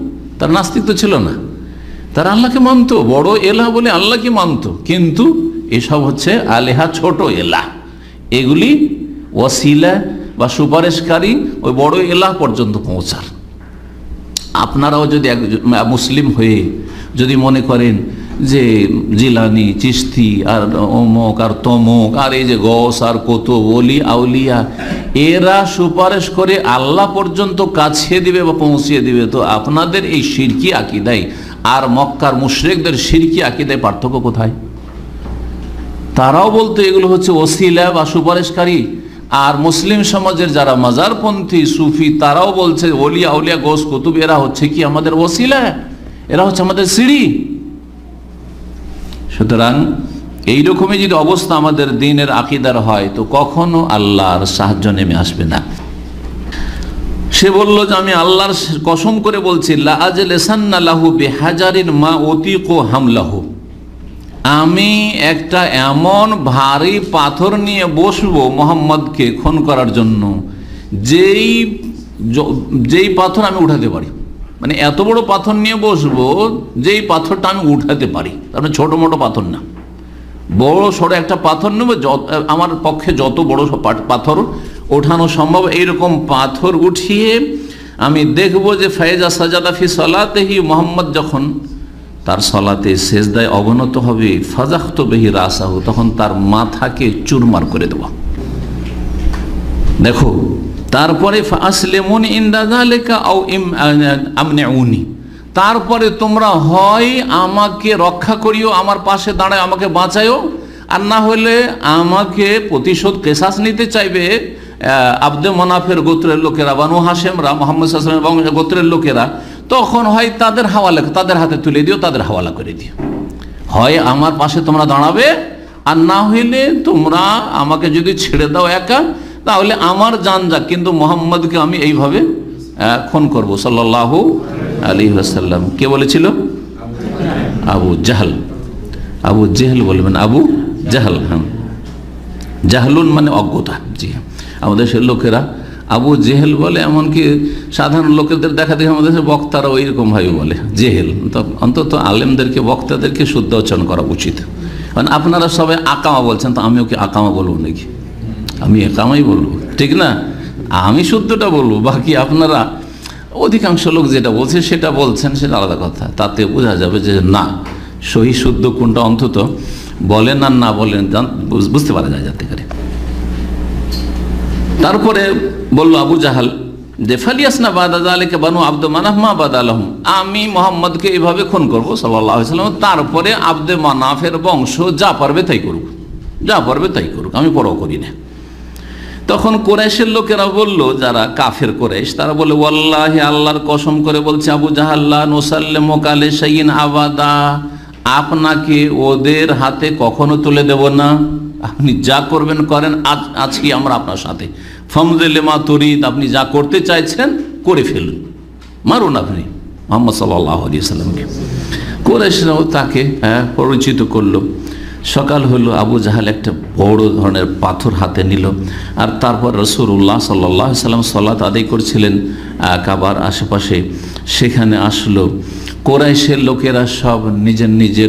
তার নাস্তিক তো ছিল না, তারা আল্লাহকে মানত, বড় এলাহ বলে আল্লাহকে মানত, কিন্তু এসব হচ্ছে আলেহা, ছোট এলাহ, এগুলি ওয়াসিলা বা সুপারিশকারী ওই বড় এলাহ পর্যন্ত পৌঁছার। আপনারাও যদি এক মুসলিম হয়ে যদি মনে করেন যে জিলানি, চিশতি আর অমক আর তমক আর এই যে গস আর কুতুব, ওলি আউলিয়া, এরা সুপারিশ করে আল্লাহ পর্যন্ত কাছে দিবে বা পৌঁছিয়ে দিবে, তো আপনাদের এই শিরকি আকীদায় আর মক্কার মুশরিকদের শিরকি আকীদায় পার্থক্য কোথায়? তারাও বলতো এগুলো হচ্ছে ওসিলা বা সুপারিশকারী, আর মুসলিম সমাজের যারা মাজারপন্থী সুফি তারাও বলছে ওলি আউলিয়া গোস কুতুব এরা হচ্ছে কি আমাদের ওসিলা, এরা হচ্ছে আমাদের সিঁড়ি। সুতরাং এইরকমই যদি অবস্থা আমাদের দ্বীনের আকীদার হয় তো কখনো আল্লাহর সাহায্য নেমে আসবে না। সে বলল যে আমি আল্লাহর কসম করে বলছি, লা আজলিসান্না লাহু বিহাজারিন মা উতিকু হামলাহু, আমি একটা এমন ভারী পাথর নিয়ে বসবো মোহাম্মদকে খুন করার জন্য, যেই যেই পাথর আমি উঠাতে পারি, মানে এত বড় পাথর নিয়ে বসবো যেই পাথরটা আমি উঠাতে পারি, তার মানে ছোট মোটো পাথর না, বড় সড়ো একটা পাথর নেব, আমার পক্ষে যত বড় পাথর ওঠানো সম্ভব এইরকম পাথর উঠিয়ে আমি দেখবো যে ফায়জা সাজাদা ফি সালাতিহি, মোহাম্মদ যখন তার সলাতে সেজদায় অবনত হবে, ফাজাখতু বিহি রাসাহু, তখন তার মাথাকে চুরমার করে দেব। দেখো, তারপরে ফাসলিমুন ইনদা যালিকা আও আমনিউনি, তারপরে তোমরা হয় আমাকে রক্ষা করিও, আমার পাশে দাঁড়ায় আমাকে বাঁচায়ও, আর না হলে আমাকে প্রতিশোধ কেসাস নিতে চাইবে আব্দে মনাফের গোত্রের লোকেরা, বানু হাশেমরা, মুহাম্মদ সাল্লাল্লাহু আলাইহি ওয়াসাল্লাম গোত্রের লোকেরা, তখন হয় তাদের হাওয়ালা, তাদের হাতে তুলে দিও, তাদের হাওয়ালা করে দিও। হয় আমার পাশে তোমরা দাঁড়াবে, আর না হইলে তোমরা আমাকে যদি ছেড়ে দাও একা, তাহলে আমার জান যাক, কিন্তু মোহাম্মদকে আমি এইভাবে খুন করব সাল্লাল্লাহু আলাইহি ওয়াসাল্লাম। কে বলেছিল? আবু জাহল। আবু জেহেল বলবেন, আবু জাহল। হ্যাঁ, জাহলুন মানে অজ্ঞতা। জি, আমাদের দেশের লোকেরা আবু জেহেল বলে, এমনকি সাধারণ লোকেদের দেখা দেখে আমাদের বক্তারা ওই রকম ভাবে বলে জেহেল। অন্তত আলেমদেরকে, বক্তাদেরকে শুদ্ধ উচ্চারণ করা উচিত। মানে আপনারা সবাই আকামা বলছেন, তো আমিও কি আকামা বলবো নাকি? আমি একামাই বলবো, ঠিক না? আমি শুদ্ধটা বলবো, বাকি আপনারা অধিকাংশ লোক যেটা বলছে সেটা বলছেন, সেটা আলাদা কথা। তাতে বোঝা যাবে যে না, সহি শুদ্ধ কোনটা অন্তত বলেন আর না বলেন বুঝতে পারা যায় যাতে করে। তারপরে বলল আবু জাহাল যে ফালিয়াসনা বাদা যালিকা বানু আব্দ মানাফ মা বাদালাহুম, আমি মোহাম্মদকে এইভাবে খুন করবো সাল্লাল্লাহু আলাইহি ওয়াসাল্লাম, তারপরে আব্দে মানাফের বংশ যা পারবে তাই করুক, যা পারবে তাই করুক, আমি পরোয়া করি না। তখন কুরাইশের লোকেরা বলল, যারা কাফের কুরাইশ, তারা বলে ওয়াল্লাহি, আল্লাহর কসম করে বলছে আবু জাহাল, লা নুসাল্লিমুকা লিশাইইন আবাদা, আপনাকে ওদের হাতে কখনো তুলে দেব না, আপনি যা করবেন করেন, আজ আজকে আমরা আপনার সাথে। ফামযিল মা তুরিদ, আপনি যা করতে চাইছেন করে ফেলুন, মারুন আপনি মুহাম্মদ সাল্লাল্লাহু আলাইহি ওয়াসাল্লামকে। কুরাইশরাও তাকে হ্যাঁ পরিচিত করলো। সকাল হলো, আবু জাহাল একটা বড় ধরনের পাথর হাতে নিল, আর তারপর রাসূলুল্লাহ সাল্লাল্লাহু আলাইহি ওয়াসাল্লাম সালাত আদায় করছিলেন কাবার আশেপাশে, সেখানে আসলো। কুরাইশের লোকেরা সব নিজের নিজের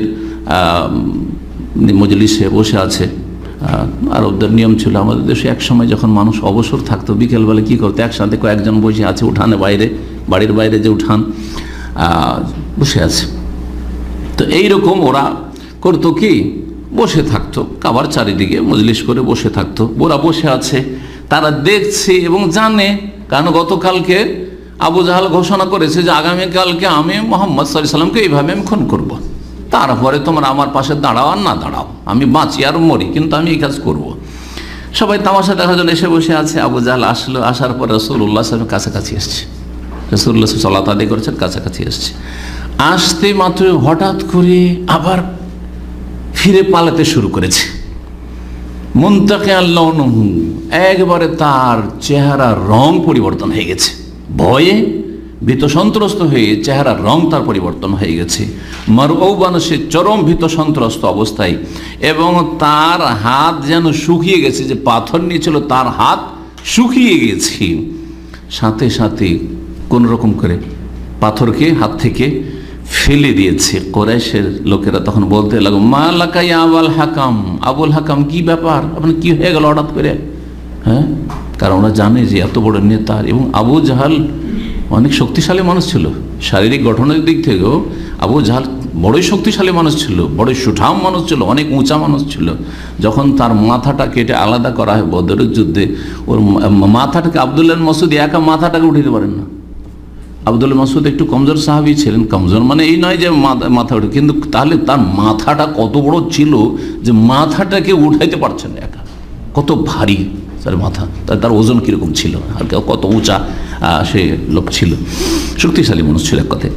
মজলিসে বসে আছে। আরবদের নিয়ম ছিল, আমাদের দেশে এক সময় যখন মানুষ অবসর থাকতো বিকেলবেলা কী করতো, একসাথে কয়েকজন বসে আছে উঠানে বাইরে, বাড়ির বাইরে যে উঠান, বসে আছে। তো এইরকম ওরা করতো কি, বসে থাকতো কাবার চারিদিকে মজলিস করে বসে থাকতো। ওরা বসে আছে, তারা দেখছে এবং জানে, কারণ গতকালকে আবু জাহাল ঘোষণা করেছে যে আগামীকালকে আমি মুহাম্মদ সাল্লাল্লাহু আলাইহি ওয়াসাল্লামকে এইভাবে আমি খুন করব। তারপরে তোমরা আমার পাশে দাঁড়াও আর না দাঁড়াও, আমি বাঁচি আর মরি, কিন্তু আমি এই কাজ করব। সবাই তামাশা দেখার জন্য এসে বসে আছে। আবু জাহাল আসলো, আসার পর রাসূলুল্লাহ সাল্লাল্লাহু আলাইহি ওয়াসাল্লাম কাছাকাছি এসছে, রাসূলুল্লাহ সাল্লাল্লাহু আলাইহি করছেন, কাছাকাছি এসছে। আসতে মাত্র হঠাৎ করে আবার ফিরে পালাতে শুরু করেছে। মুনতাকিয়াল লাউনুহু, একবারে তার চেহারার রং পরিবর্তন হয়ে গেছে, ভয়ে ভীত সন্ত্রস্ত হয়ে চেহারার রং তার পরিবর্তন হয়ে গেছে। মারউবান, সে চরম ভীত সন্ত্রস্ত অবস্থায়, এবং তার হাত যেন শুকিয়ে গেছে, যে পাথর নিয়েছিল তার হাত শুকিয়ে গেছে। সাথে সাথে কোন রকম করে পাথরকে হাত থেকে ফেলে দিয়েছে। কুরাইশের লোকেরা তখন বলতে লাগলো, মা লাকা ইয়া আবুল হাকাম, আবুল হাকাম কি ব্যাপার, আপনার কি হয়ে গেল হঠাৎ করে? হ্যাঁ, কারণ ওরা জানে যে এত বড় নেতা, এবং আবু জাহাল অনেক শক্তিশালী মানুষ ছিল, শারীরিক গঠনের দিক থেকেও আবু জাহাল বড়ই শক্তিশালী মানুষ ছিল, বড়ই সুঠাম মানুষ ছিল, অনেক উঁচা মানুষ ছিল। যখন তার মাথাটা কেটে আলাদা করা হয় বদরের যুদ্ধে, ওর মাথাটাকে, আব্দুল্লাহ মাসুদ একা মাথাটাকে উঠিয়ে পারেন না। আব্দুল্লাহ মাসুদ একটু কমজোর সাহাবী ছিলেন, কমজোর মানে এই নয় যে মাথা উঠে, কিন্তু তাহলে তার মাথাটা কত বড় ছিল যে মাথাটাকে উঠাইতে পারছেন একা, কত ভারী তার মাথা, তার ওজন কীরকম ছিল, আর কত উঁচা সে লোক ছিল, শক্তিশালী মানুষ ছিল এক কথায়।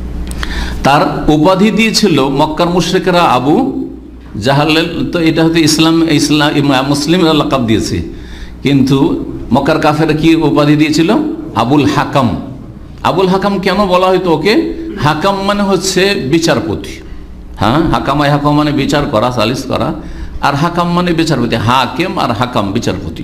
তার উপাধি দিয়েছিল মক্কার মুশরিকরা আবু জাহাল, তো এটা হয়তো ইসলাম ইসলাম মুসলিমরা লাকাব দিয়েছে, কিন্তু মক্কার কাফেরা কি উপাধি দিয়েছিল? আবুল হাকাম। আবুল হাকাম কেন বলা হয়তো ওকে? হাকাম মানে হচ্ছে বিচারপতি। হ্যাঁ, হাকামাই হাকাম মানে বিচার করা, সালিস করা, আর হাকাম মানে বিচারপতি, হাকেম আর হাকাম বিচারপতি।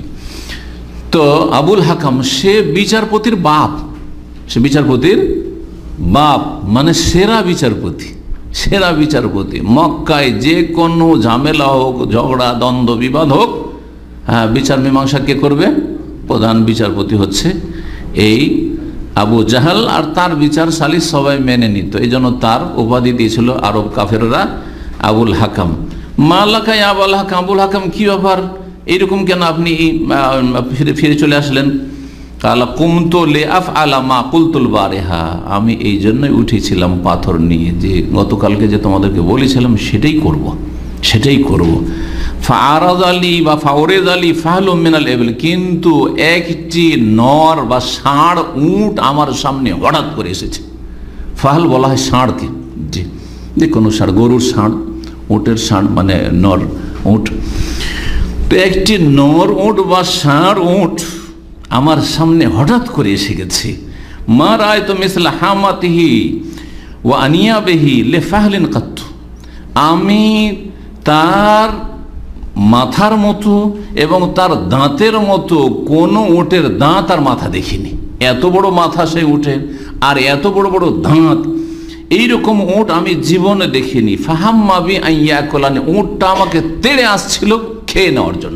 তো আবুল হাকাম সে বিচারপতির বাপ, সে বিচারপতির বাপ মানে সেরা বিচারপতি, সেরা বিচারপতি। মক্কায় যে কোনো ঝামেলা হোক, ঝগড়া দ্বন্দ্ব বিবাদ হোক, হ্যাঁ, বিচার মীমাংসা কে করবে? প্রধান বিচারপতি হচ্ছে এই আবু জাহাল, আর তার বিচার সালিস সবাই মেনে নিত। এই জন্য তার উপাধি দিয়েছিল আরব কাফেররা আবুল হাকাম। মালাকাই আবুল হাকাম, আবুল হাকাম কি ব্যাপার, এইরকম কেন আপনি ফিরে ফিরে চলে আসলেন? কালা কুমতো লে আফ আলা মা কুলতুল বারেহা, আমি এই জন্যই উঠেছিলাম পাথর নিয়ে, যে গতকালকে যে তোমাদেরকে বলেছিলাম সেটাই করব, সেটাই করব। ফারাজ আলী বা ফাওরেজ আলী ফাহলুম মিনাল এবেল, কিন্তু একটি নর বা ষাঁড় উট আমার সামনে হঠাৎ করে এসেছে। ফাহল বলা হয় ষাঁড়কে, জি, যে কোনো ষাঁড়, গরুর ষাঁড়, উটের ষাঁড় মানে নর উট। তো একটি নর উট বা ষাঁড় উট আমার সামনে হঠাৎ করে এসে গেছে। মা রায় তো মিসলা হামাতিহি ও আনিয়াবেহি লে ফাহলিন কাত্ত, আমি তার মাথার মতো এবং তার দাঁতের মতো কোনো উটের দাঁত আর মাথা দেখিনি। এত বড় মাথা সেই উটের, আর এত বড় বড় দাঁত, এইরকম উট আমি জীবনে দেখিনি। ফাহাম্মাবি আইয়া কোলানি, উটটা আমাকে তেড়ে আসছিল খেয়ে নেওয়ার জন্য,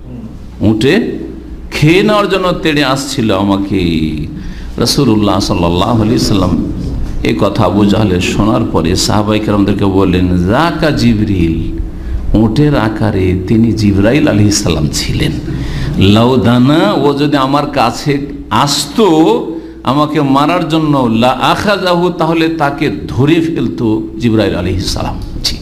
উটে খেয়ে নেওয়ার জন্য তেড়ে আসছিল আমাকে। রাসূলুল্লাহ সাল্লাল্লাহু আলাইহি সাল্লাম এই কথা আবু জাহলের শোনার পরে সাহাবায়ে কেরামদেরকে বললেন, যাকা জিবরিল, উটের আকারে তিনি জিবরাইল আলাইহিস সালাম ছিলেন। লাউদানা, ও যদি আমার কাছে আসতো আমাকে মারার জন্য, লা আখাযাহু, তাহলে তাকে ধরে ফেলতো জিবরাইল আলাইহিস সালাম। জি,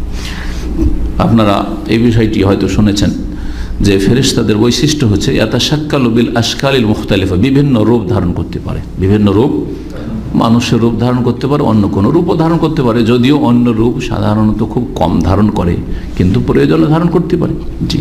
আপনারা এই বিষয়টি হয়তো শুনেছেন যে ফেরেশতাদের বৈশিষ্ট্য হচ্ছে ইয়াতাশাক্কালু বিল আশকালিল মুখতালিফা, বিভিন্ন রূপ ধারণ করতে পারে, বিভিন্ন রূপ, মানুষের রূপ ধারণ করতে পারে, অন্য কোনো রূপও ধারণ করতে পারে, যদিও অন্য রূপ সাধারণত খুব কম ধারণ করে, কিন্তু প্রয়োজনে ধারণ করতে পারে। জি,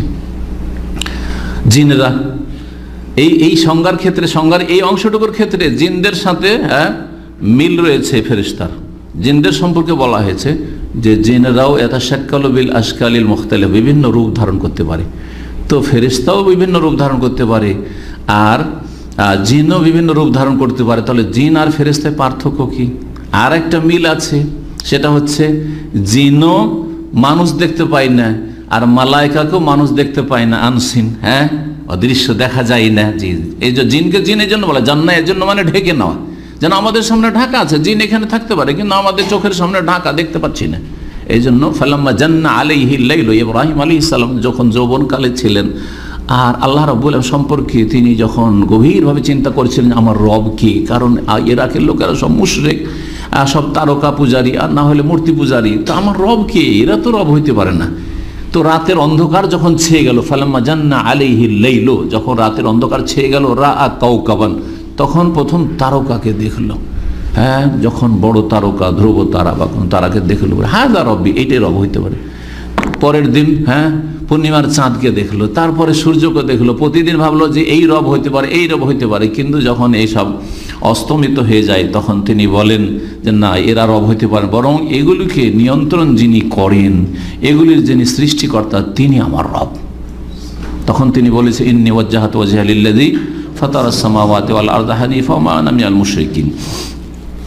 জিনরা এই এই সংজ্ঞার ক্ষেত্রে, সংজ্ঞার এই অংশটুকুর ক্ষেত্রে জিনদের সাথে হ্যাঁ মিল রয়েছে ফেরেশতার। জিনদের সম্পর্কে বলা হয়েছে যে জিনরাও ইয়াতাশাক্কালু বিল আশকালিল মুখতালিফা, বিভিন্ন রূপ ধারণ করতে পারে। তো ফেরেশতাও বিভিন্ন রূপ ধারণ করতে পারে, আর জিনও বিভিন্ন রূপ ধারণ করতে পারে। তাহলে জিন আর ফেরেশতায় পার্থক্য কি? আর একটা মিল আছে, সেটা হচ্ছে জিনও মানুষ দেখতে পায় না, আর মালায়েকাকেও মানুষ দেখতে পায় না, আনসিন, হ্যাঁ, অদৃশ্য, দেখা যায় না। জি, এই যে জিনকে জিন এই জন্য বলা, জান্না এর জন্য মানে ঢেকে নেওয়া, যেন আমাদের সামনে ঢাকা আছে, জিন এখানে থাকতে পারে কিন্তু আমাদের চোখের সামনে ঢাকা, দেখতে পাচ্ছি না। এই জন্য ফালাম্মা জান্না আলাইহি লাইলু, ইব্রাহিম আলাইহিস সালাম যখন যৌবনকালে ছিলেন, আর আল্লাহ রাব্বুল আলামিন সম্পর্কে তিনি যখন গভীরভাবে চিন্তা করেছিলেন আমার রব কি, কারণ ইরাকের লোকেরা সব মুশরিক, সব তারকা পূজারী, আর না হলে মূর্তি পূজারী, তো আমার রব কে, এরা তো রব হইতে পারে না। তো রাতের অন্ধকার যখন ছেয়ে গেল, ফালাম্মা জান্না আলাইহি লাইলু, যখন রাতের অন্ধকার ছেয়ে গেল, রাআ কাওকাবান, তখন প্রথম তারকাকে দেখলো। হ্যাঁ, যখন বড় তারকা, ধ্রুব তারা বা কোন তারাকে দেখলো, হাযা রব্বি, এইটাই রব হইতে পারে। পরের দিন হ্যাঁ পূর্ণিমার চাঁদকে দেখলো, তারপরে সূর্যকে দেখলো, প্রতিদিন ভাবলো যে এই রব হইতে পারে, এই রব হইতে পারে, কিন্তু যখন এইসব অস্তমিত হয়ে যায় তখন তিনি বলেন যে না, এরা রব হইতে পারে, বরং এগুলিকে নিয়ন্ত্রণ যিনি করেন, এগুলির যিনি সৃষ্টিকর্তা, তিনি আমার রব। তখন তিনি বলেছে ইন্নী ওয়াজ্জাহাতু ওয়াজহিয়া লিল্লাযী ফাতারাস সামাওয়াতি ওয়াল আরদা হানিফা ওয়া মা আনা মিনাল মুশরিকিন।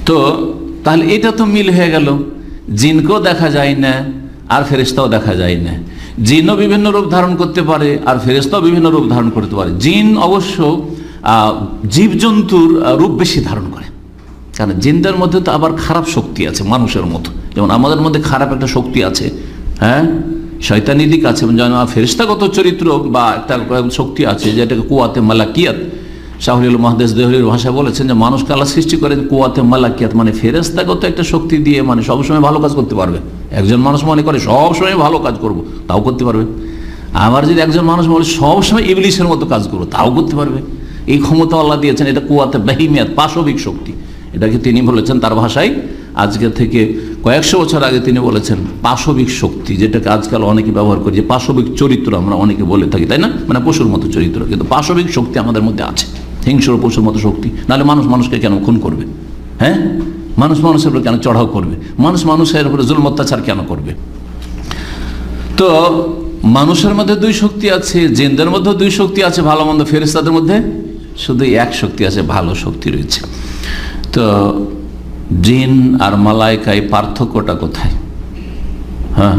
তো তাহলে এটা তো মিল হয়ে গেল, জিনকেও দেখা যায় না আর ফেরেশতাও দেখা যায় না। জিনও বিভিন্ন রূপ ধারণ করতে পারে আর ফেরেশতাও বিভিন্ন রূপ ধারণ করতে পারে। জিন অবশ্য জীবজন্তুর রূপ বেশি ধারণ করে, কারণ জিনদের মধ্যে তো আবার খারাপ শক্তি আছে মানুষের মতো। যেমন আমাদের মধ্যে খারাপ একটা শক্তি আছে, হ্যাঁ, শয়তানি দিক আছে, যেমন ফেরেশতাগত চরিত্র বা একটা শক্তি আছে যেটাকে কুয়াতে মালাকিয়াত, শাহুল মাহদেস দেহরির ভাষায় বলেছেন যে মানুষকে আল্লাহ সৃষ্টি করেন কুয়াতে মালাকিয়াত, মানে ফেরেশতাগত একটা শক্তি দিয়ে মানে সবসময় ভালো কাজ করতে পারবে। একজন মানুষ মনে করে সবসময় ভালো কাজ করব, তাও করতে পারবে। আবার যদি একজন মানুষ বলে সবসময় ইবলিসের মতো কাজ করবো, তাও করতে পারবে। এই ক্ষমতা আল্লাহ দিয়েছেন, এটা কুয়াতে বাহিমিয়াত, পাশবিক শক্তি। এটাকে তিনি বলেছেন তার ভাষায়, আজকে থেকে কয়েকশো বছর আগে তিনি বলেছেন পাশবিক শক্তি, যেটাকে আজকাল অনেকে ব্যবহার করি, যে পাশবিক চরিত্র আমরা অনেকে বলে থাকি, তাই না? মানে পশুর মতো চরিত্র, কিন্তু পাশবিক শক্তি আমাদের মধ্যে আছে, হিংস্র পশুর মতো শক্তি। নাহলে মানুষ মানুষকে কেন খুন করবে? হ্যাঁ, মানুষ মানুষের উপর কেন চড়াও করবে? মানুষ মানুষের উপরে জুলম অত্যাচার কেন করবে? তো মানুষের মধ্যে দুই শক্তি আছে, জিনদের মধ্যে দুই শক্তি আছে, ভালো মন্দ। ফেরেশতাদের মধ্যে শুধু এক শক্তি আছে, ভালো শক্তি রয়েছে। তো জিন আর মালাইকায় পার্থক্যটা কোথায়? হ্যাঁ,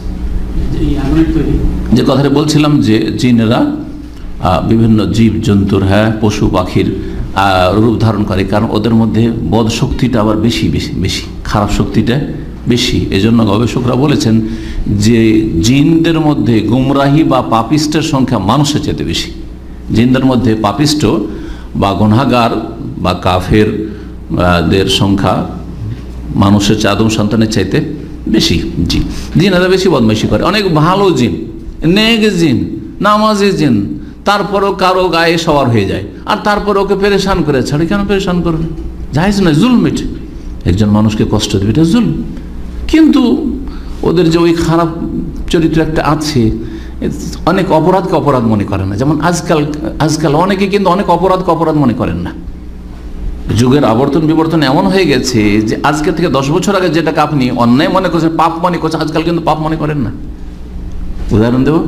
যে কথাটা বলছিলাম যে জিনেরা বিভিন্ন জীব জন্তুর, হ্যাঁ, পশু পাখির রূপ ধারণ করে, কারণ ওদের মধ্যে বদ শক্তিটা আবার বেশি বেশি বেশি খারাপ শক্তিটা বেশি। এজন্য গবেষকরা বলেছেন যে জিনদের মধ্যে গুমরাহি বা পাপিস্টের সংখ্যা মানুষের চাইতে বেশি। জিনদের মধ্যে পাপিষ্ট বা গুনাহগার বা কাফের দের সংখ্যা মানুষের আদম সন্তানের চাইতে বেশি। জি, জিনেরা বেশি বদমাইশি করে। অনেক ভালো জিন, নেক জিন, নামাজি জিন, তারপরও কারো গায়ে সওয়ার হয়ে যায়, আর তারপর ওকে পেরেশান করে ছাড়ে। কেন পেরেশান করবে? জায়েজ নয়, জুলম। এটা একজন মানুষকে কষ্ট দেবে, এটা জুলম। কিন্তু ওদের যে ওই খারাপ চরিত্র একটা আছে, অনেক অপরাধকে অপরাধ মনে করে না। যেমন আজকাল আজকাল অনেকে কিন্তু অনেক অপরাধকে অপরাধ মনে করেন না। যুগের আবর্তন বিবর্তন এমন হয়ে গেছে যে আজকে থেকে দশ বছর আগে যেটাকে আপনি অন্যায় মনে করছেন, পাপ মনে করছেন, আজকাল কিন্তু পাপ মনে করেন না। উদাহরণ দেব,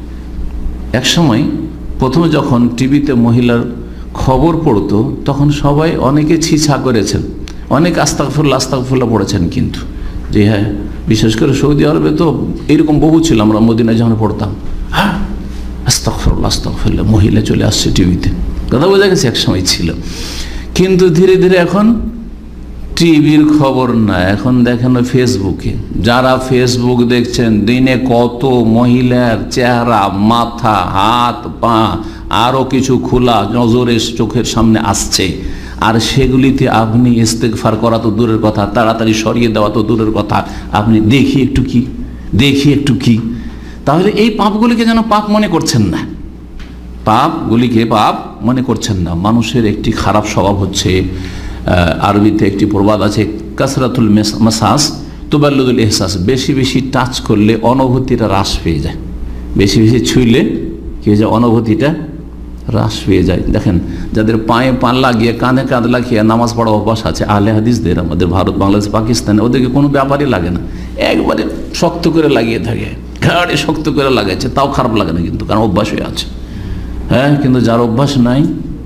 এক সময় প্রথমে যখন টিভিতে মহিলার খবর পড়তো তখন সবাই অনেকে ছিছা করেছেন, অনেক আস্তাগফিরুল্লাহ আস্তাগফিরুল্লাহ পড়েছেন। কিন্তু যে হ্যাঁ, বিশেষ করে সৌদি আরবে তো এরকম বহু ছিল, আমরা মদিনায় যখন পড়তাম, হ্যাঁ আস্তাগফিরুল্লাহ আস্তাগফিরুল্লাহ, মহিলা চলে আসছে টিভিতে, কথা বোঝা গেছে। এক সময় ছিল, কিন্তু ধীরে ধীরে এখন টিভির খবর না, এখন দেখেন ফেসবুকে। যারা ফেসবুক দেখছেন, দিনে কত মহিলার চেহারা, মাথা, হাত, পা, আরও কিছু খোলা নজরে চোখের সামনে আসছে, আর সেগুলিতে আপনি ইস্তেগফার করা তো দূরের কথা, তাড়াতাড়ি সরিয়ে দেওয়া তো দূরের কথা, আপনি দেখি একটু কি দেখি একটু কি তাহলে এই পাপগুলিকে যেন পাপ মনে করছেন না, পাপগুলিকে পাপ মনে করছেন না। মানুষের একটি খারাপ স্বভাব হচ্ছে, আরবিতে একটি প্রবাদ আছে, কাসরাতুল মাসাস তুবাল্লুদুল ইহসাস, বেশি বেশি টাচ করলে অনুভূতিটা হ্রাস পেয়ে যায়, বেশি বেশি ছুঁইলে কি হয়ে যায়, অনুভূতিটা হ্রাস পেয়ে যায়। দেখেন, যাদের পায়ে পা লাগিয়ে কাঁধে কাঁধ লাগিয়ে নামাজ পড়া অভ্যাস আছে আহলে হাদিসদের, আমাদের ভারত, বাংলাদেশ, পাকিস্তানে, ওদেরকে কোনো ব্যাপারই লাগে না, একবারে শক্ত করে লাগিয়ে থাকে, ঘাড়ে শক্ত করে লাগাইছে, তাও খারাপ লাগে না কিন্তু, কারণ অভ্যাস হয়ে আছে। হ্যাঁ, কিন্তু যার অভ্যাস নাই,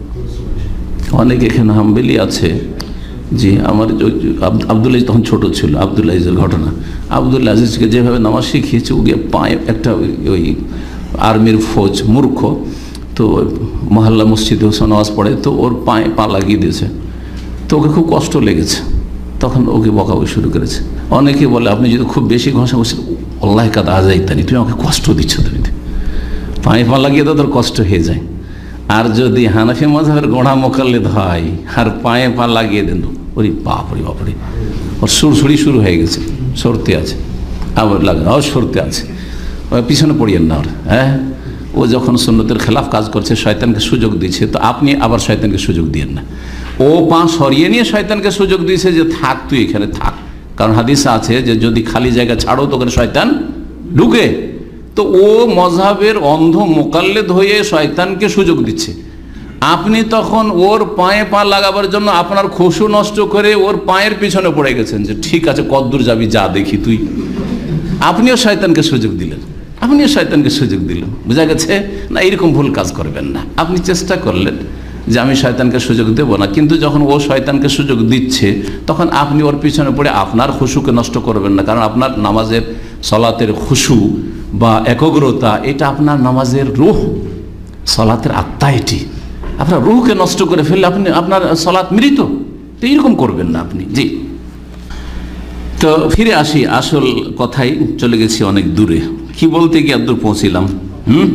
অনেক এখানে হাম্বেলি আছে। জি, আমার আব্দুল আজিজ তখন ছোট ছিল, আব্দুল আজিজের ঘটনা, আব্দুল আজিজকে যেভাবে নামাজ শিখিয়েছে, ও গিয়ে পায়ে একটা ওই আর্মির ফৌজ মূর্খ, তো মহল্লা মসজিদে নামাজ পড়ে, তো ওর পায়ে পা লাগিয়ে দিয়েছে, তো ওকে খুব কষ্ট লেগেছে, তখন ওকে বকাবকি শুরু করেছে। অনেকে বলে আপনি যদি খুব বেশি ঘষা বসে, আল্লাহ কাদা আজাইতানি, তুমি আমাকে কষ্ট দিচ্ছ, তুমি পায়ে পা লাগিয়ে তো তোর কষ্ট হয়ে যায়। আর যদি হানাফি মাযহাবের গোড়া মোকাল্লেদ হয় আর পায়ে পা লাগিয়ে দেন, ওরে বাপরে বাপরে, ওর সুরসুরি শুরু হয়ে গেছে, সরতে আছে, আবার লাগে ও সরতে আছে, পিছনে পড়িয়েন না ওর। হ্যাঁ, ও যখন সুন্নতের খেলাফ কাজ করছে, শয়তানকে সুযোগ দিচ্ছে, তো আপনি আবার শয়তানকে সুযোগ দিয়েন না। ও পা সরিয়ে নিয়ে শয়তানকে সুযোগ দিয়েছে যে থাক, তুই এখানে থাক, কারণ হাদিসে আছে যে যদি খালি জায়গা ছাড়ো তো ওখানে শয়তান ঢুকে। তো ও মযহাবের অন্ধ মোকাল্লেদ হয়ে শয়তানকে সুযোগ দিচ্ছে, আপনি তখন ওর পায়ে পা লাগাবার জন্য আপনার খুশু নষ্ট করে ওর পায়ের পিছনে পড়ে গেছেন যে ঠিক আছে, কদ্দূর যাবি যা দেখি তুই। আপনিও শয়তানকে সুযোগ দিলেন, আপনিও শয়তানকে সুযোগ দিলেন, বোঝা গেছে না? এরকম ভুল কাজ করবেন না। আপনি চেষ্টা করলেন যে আমি শয়তানকে সুযোগ দেব না, কিন্তু যখন ও শয়তানকে সুযোগ দিচ্ছে তখন আপনি ওর পিছনে পড়ে আপনার খুশুকে নষ্ট করবেন না, কারণ আপনার নামাজের সলাতের খুশু বা একগ্রতা এটা আপনার নামাজের রূহ, সলাতের আত্মা, এটি আপনার রূহকে নষ্ট করে ফেললে আপনি আপনার সলাত মৃত। তো এইরকম করবেন না আপনি। জি, তো ফিরে আসি আসল কথাই, চলে গেছি অনেক দূরে। কি বলতে গিয়ে দূর পৌঁছিলাম? হুম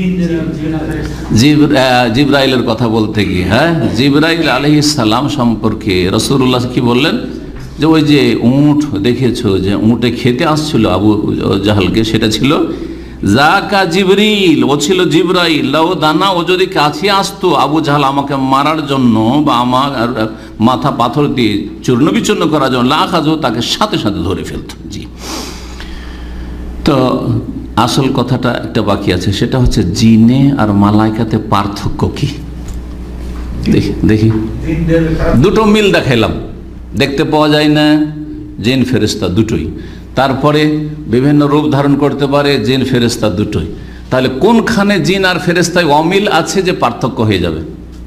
জিবরাইলের কথা বলতে গিয়ে, হ্যাঁ, জিবরাইল আলাইহিস সালাম সম্পর্কে রাসূলুল্লাহ কি বললেন যে ওই যে উট দেখেছো, যে উটে খেতে আসছিল আবু জাহালকে, সেটা ছিল জাকা জিবরিল, ও ছিল জিবরাইল। লাউ দানা, ও যদি কাছে আসতো আবু জাহাল আমাকে মারার জন্য বা আমার মাথা পাথর দিয়ে চূর্ণ বিচূর্ণ করার জন্য, লাখাজু, তাকে সাথে সাথে ধরে ফেলত। জি, তো আসল কথাটা একটা বাকি আছে, সেটা হচ্ছে জিনে আর মালাইকাতে পার্থক্য কি? দেখি দেখি দুটো মিল দেখাইলাম, দেখতে পাওয়া যায় না জিন ফেরেশতা দুটোই, তারপরে বিভিন্ন রূপ ধারণ করতে পারে জিন ফেরেশতা দুটোই। তাহলে কোনখানে জিন আর ফেরেশতায় অমিল আছে যে পার্থক্য হয়ে যাবে?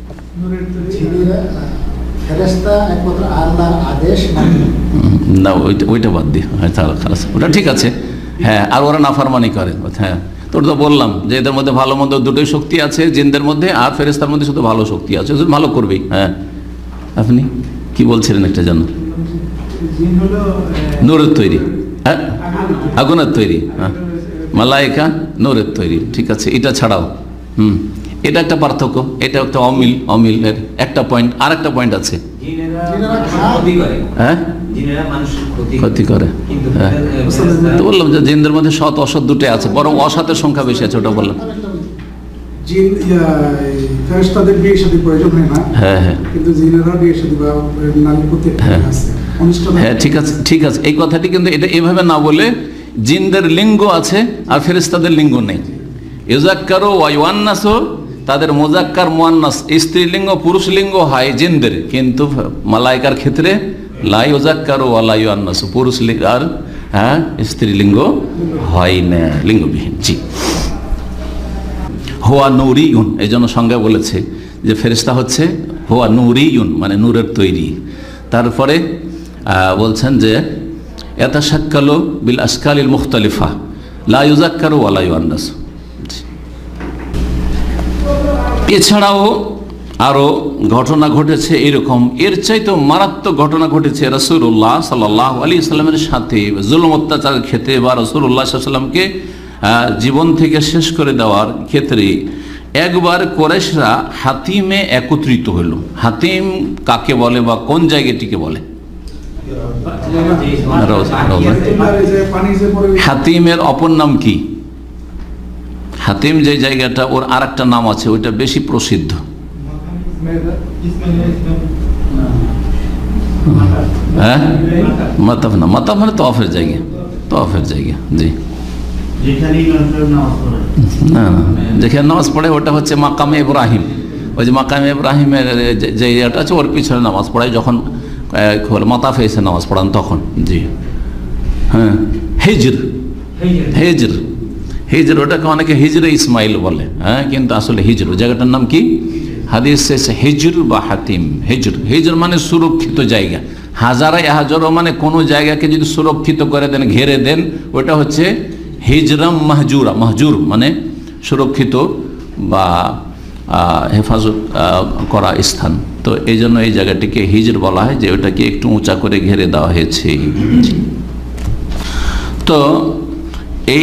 না, ওইটা ওইটা বাদ দিয়ে, ওটা ঠিক আছে। হ্যাঁ, আর ওরা নাফরমানি করে। হ্যাঁ, তোর তো বললাম যে এদের মধ্যে ভালো মন্দ দুটোই শক্তি আছে, জিনদের মধ্যে আর ফেরেশতার মধ্যে শুধু ভালো শক্তি আছে, ভালো করবেই। হ্যাঁ, আপনি কি বলছিলেন একটা জানো? নূরের তৈরি, হ্যাঁ, আগুনের তৈরি। হ্যাঁ, মালায়েকা নূরের তৈরি, ঠিক আছে, এটা ছাড়াও হুম এটা একটা পার্থক্য, এটা একটা অমিল, অমিলের একটা পয়েন্ট। আর একটা পয়েন্ট আছে, হ্যাঁ, ক্ষতি করে। হ্যাঁ, তো বললাম যে জিনদের মধ্যে সৎ অসৎ দুটোই আছে, বরং অসতের সংখ্যা বেশি আছে, ওটা বললাম। হ্যাঁ হ্যাঁ হ্যাঁ, ঠিক আছে ঠিক আছে, এই কথাটি কিন্তু এটা এভাবে না বলে, জিনদের লিঙ্গ আছে আর ফেরেশতাদের লিঙ্গ নেই। ইউযাক্কারু ওয়া ইউআন্নাসু, তাদের মুযাক্কার মুআন্নাস স্ত্রীলিঙ্গ পুরুষলিঙ্গ হয় জিনদের, কিন্তু মালায়েকার ক্ষেত্রে লা ইউযাক্কারু ওয়া লা ইউআন্নাসু, পুরুষলিঙ্গ আর হ্যাঁ স্ত্রীলিঙ্গ হয় না, লিঙ্গবিহীন। জি, হুয়া নূরিয়ুন, এই জন্য সংজ্ঞা বলেছে যে ফেরেশতা হচ্ছে হুয়া নূরিয়ুন, মানে নূরের তৈরি। তারপরে বলছেন যে ইয়াতাশাক্কালু বিল আশকালিল মুখতালিফা লা ইউযাক্কারু ওয়া লা ইউআন্নাসু। এছাড়াও আরও ঘটনা ঘটেছে এরকম, এর চাইতেও মারাত্মক ঘটনা ঘটেছে রাসূলুল্লাহ সাল্লাল্লাহু আলাইহি সাল্লামের সাথে জুলুম অত্যাচারের ক্ষেত্রে, বা রাসূলুল্লাহ সাল্লাল্লাহু আলাইহি সাল্লামকে জীবন থেকে শেষ করে দেওয়ার ক্ষেত্রে। একবার কুরাইশরা হাতিমে একত্রিত হলো। হাতিম কাকে বলে বা কোন জায়গাটিকে বলে? হাতিমের অপর নাম কি? হাতিম যে জায়গাটা, ওর আর একটা নাম আছে, ওইটা বেশি প্রসিদ্ধ। হ্যাঁ, মাতাফ না, মাতাফ মানে তওয়াফের জায়গা, তওয়াফের জায়গা। জি, না না, যেখানে নামাজ পড়ে ওটা হচ্ছে মাকামে ইব্রাহিম। ওই যে মাকামে ইব্রাহিমের যে জায়গাটা আছে, ওর পিছনে নামাজ পড়ায়, যখন মাতাফে এসে নামাজ পড়ান তখন। জি, হ্যাঁ, হিজর, হিজর, হিজর, ওটাকে অনেকে হিজরে ইসমাইল বলে। হ্যাঁ, কিন্তু আসলে হিজর, জায়গাটার নাম কি? হাদিস হিজর বা হাতিম। হিজর, হিজর মানে সুরক্ষিত জায়গা। হাজারা হাজারো মানে কোনো জায়গাকে যদি সুরক্ষিত করে দেন, ঘেরে দেন, ওটা হচ্ছে হিজরাম মাহজুরা। মাহজুর মানে সুরক্ষিত বা হেফাজত করা স্থান। তো এই জন্য এই জায়গাটিকে হিজর বলা হয়, যে ওটাকে একটু উঁচা করে ঘেরে দেওয়া হয়েছে। তো এই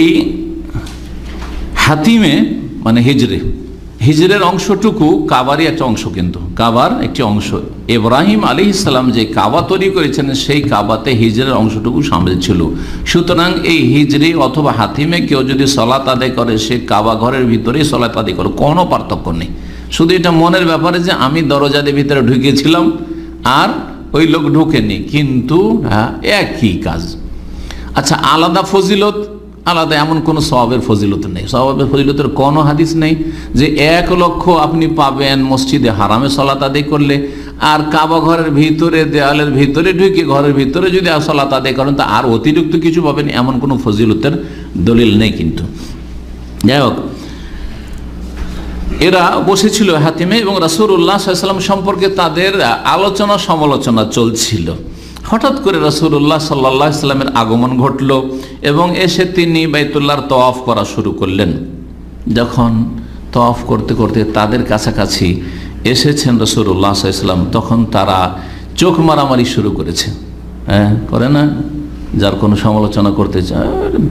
হাতিমে মানে হিজরে, হিজরের অংশটুকু কাবারই একটা অংশ, কিন্তু কাবার একটি অংশ। ইব্রাহিম আলাইহিস সালাম যে কাবা তৈরি করেছেন, সেই কাবাতে হিজরের অংশটুকু সামিল ছিল। সুতরাং এই হিজরি অথবা হাতিমে কেউ যদি সলাত আদায় করে, সে কাবা ঘরের ভিতরেই সলাত আদায় করে, কোনো পার্থক্য নেই। শুধু এটা মনের ব্যাপারে যে আমি দরজাদের ভিতরে ঢুকেছিলাম আর ওই লোক ঢুকেনি, কিন্তু হ্যাঁ একই কাজ। আচ্ছা, আলাদা ফজিলত, আলাদা এমন কোনো সওয়াবের ফজিলত নেই। সওয়াবের ফজিলতের কোনো হাদিস নেই যে এক লক্ষ আপনি পাবেন মসজিদে হারামে সলাত আদায় করলে, আর কাবা ঘরের ভিতরে দেয়ালের ভিতরে ঢুকে ঘরের ভিতরে যদি সলাত আদায় করেন তা আর অতিরিক্ত কিছু পাবেন, এমন কোনো ফজিলতের দলিল নেই। কিন্তু যাই হোক, এরা বসেছিল হাতিমে এবং রাসূলুল্লাহ সাল্লাল্লাহু আলাইহি ওয়াসাল্লাম সম্পর্কে তাদের আলোচনা সমালোচনা চলছিল। হঠাৎ করে রাসূলুল্লাহ সাল্লাল্লাহু আলাইহি ওয়াসাল্লামের আগমন ঘটল এবং এসে তিনি বাইতুল্লাহর তওয়াফ করা শুরু করলেন। যখন তওয়াফ করতে করতে তাদের কাছাকাছি এসেছেন রাসূলুল্লাহ সাল্লাল্লাহু আলাইহি ওয়াসাল্লাম, তখন তারা চোখ মারামারি শুরু করেছে। হ্যাঁ, করে না? যার কোনো সমালোচনা করতে চায়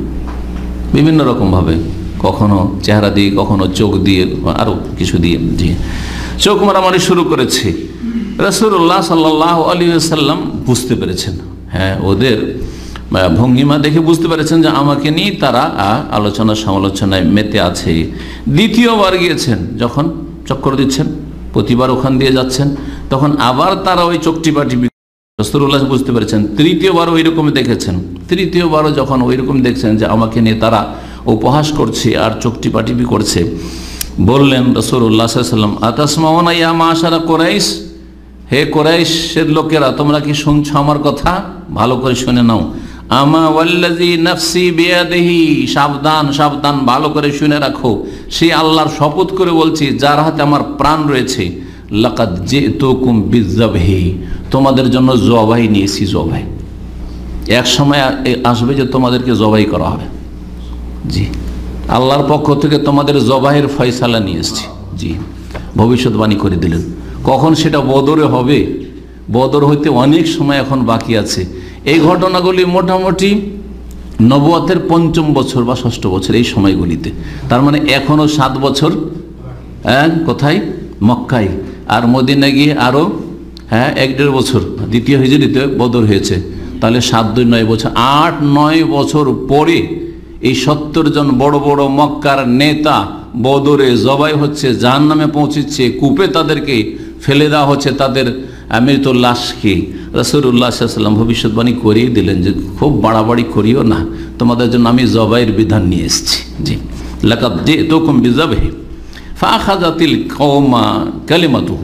বিভিন্ন রকমভাবে, কখনো চেহারা দিয়ে, কখনো চোখ দিয়ে, আরও কিছু দিয়ে দিয়ে চোখ মারামারি শুরু করেছে। রাসূলুল্লাহ সাল্লাল্লাহু আলাইহি ওয়াসাল্লাম বুঝতে পেরেছেন, হ্যাঁ, ওদের ভঙ্গিমা দেখে বুঝতে পেরেছেন যে আমাকে নিয়ে তারা আলোচনা সমালোচনায় মেতে আছে। দ্বিতীয়বার গিয়েছেন, যখন চক্কর দিচ্ছেন, প্রতিবার ওখান দিয়ে যাচ্ছেন, তখন আবার তারা ওই চোখটিপাটি রাসূলুল্লাহ বুঝতে পেরেছেন। তৃতীয়বারও ওই রকম দেখেছেন। তৃতীয়বারও যখন ওই রকম দেখছেন যে আমাকে নিয়ে তারা উপহাস করছে আর চোখটিপাটিপি করছে, বললেন রাসূলুল্লাহ সাল্লাল্লাহু আলাইহি ওয়াসাল্লাম, আতাসমাউনা ইয়া মাশারা কুরাইশ, হে কুরাইশের লোকেরা, তোমরা কি শুনছো আমার কথা? ভালো করে শুনে নাও। আমা ওয়াল্লাযী নাফসি বিয়াদিহি, সাবধান সাবধান, ভালো করে শুনে রাখো, সেই আল্লাহর শপথ করে বলছি যার হাতে আমার প্রাণ রয়েছে, লাকাদ জিতুকুম বিযবহি, তোমাদের জন্য জবাই নিয়েছি। জবাই এক সময় আসবে যে তোমাদেরকে জবাই করা হবে। জি, আল্লাহর পক্ষ থেকে তোমাদের জবাইয়ের ফয়সালা নিয়ে এসেছি। জি, ভবিষ্যৎবাণী করে দিলেন। কখন সেটা বদরে হবে? বদর হইতে অনেক সময় এখন বাকি আছে। এই ঘটনাগুলি মোটামুটি নবুয়তের পঞ্চম বছর বা ষষ্ঠ বছর, এই সময়গুলিতে। তার মানে এখনো সাত বছর। হ্যাঁ, কোথায়? মক্কায়। আর মদিনা গিয়ে আরও হ্যাঁ এক দেড় বছর, দ্বিতীয় হিজরিতে বদর হয়েছে। তাহলে সাত দুই নয় বছর, আট নয় বছর পরে এই সত্তর জন বড় বড় মক্কার নেতা বদরে জবাই হচ্ছে, জাহান্নামে পৌঁছেছে, কূপে তাদেরকে ফেলে দেওয়া হচ্ছে, তাদের মৃত লাশকে। রাসূলুল্লাহ সাল্লাল্লাহু আলাইহি ওয়াসাল্লাম ভবিষ্যৎবাণী করিয়ে দিলেন যে খুব বাড়াবাড়ি করিও না, তোমাদের জন্য আমি জবাইয়ের বিধান নিয়ে এসেছি। জি, লাকাদ জিতুকুম বিযবহি ফাআখাযাতিল কওমা কালিমাতুহু,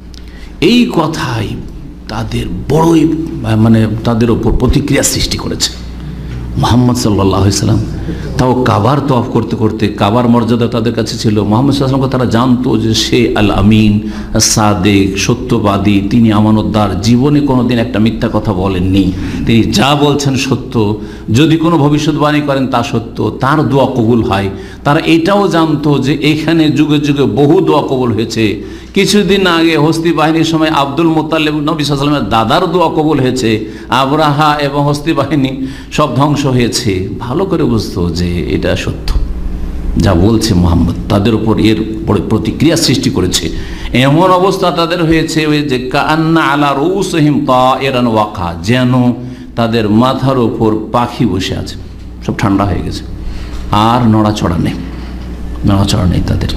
এই কথাই তাদের বড়ই মানে তাদের ওপর প্রতিক্রিয়া সৃষ্টি করেছে। মুহাম্মদ সাল্লাল্লাহু আলাইহি ওয়াসাল্লাম তাও কাবার তওয়াফ করতে করতে, কাবার মর্যাদা তাদের কাছে ছিল। মুহাম্মদ সাল্লাল্লাহু আলাইহি ওয়াসাল্লামকে তারা জানতো যে সে আল আমিন, সাদেক, সত্যবাদী, তিনি আমানতদার, জীবনে কোনোদিন একটা মিথ্যা কথা বলেননি, তিনি যা বলছেন সত্য, যদি কোনো ভবিষ্যৎবাণী করেন তা সত্য, তার দোয়া কবুল হয়। তারা এটাও জানতো যে এখানে যুগে যুগে বহু দোয়া কবুল হয়েছে। কিছুদিন আগে হস্তি বাহিনীর সময় আব্দুল মুত্তালিব নবী সাল্লাল্লাহু আলাইহি ওয়াসাল্লামের দাদার দোয়া কবুল হয়েছে, আবরাহা এবং হস্তি বাহিনী সব ধ্বংস হয়েছে। ভালো করে বুঝতো যে এটা সত্য, যা বলছে মুহাম্মদ, তাদের উপর এর বড় প্রতিক্রিয়া সৃষ্টি করেছে। এমন অবস্থা তাদের হয়েছে ওই যে কান্না আলা রুসহিম তায়রান ওয়াকা, যেন তাদের মাথার উপর পাখি বসে আছে, সব ঠান্ডা হয়ে গেছে, আর নড়াচড়া নেই, নড়াচড়া নেই তাদের।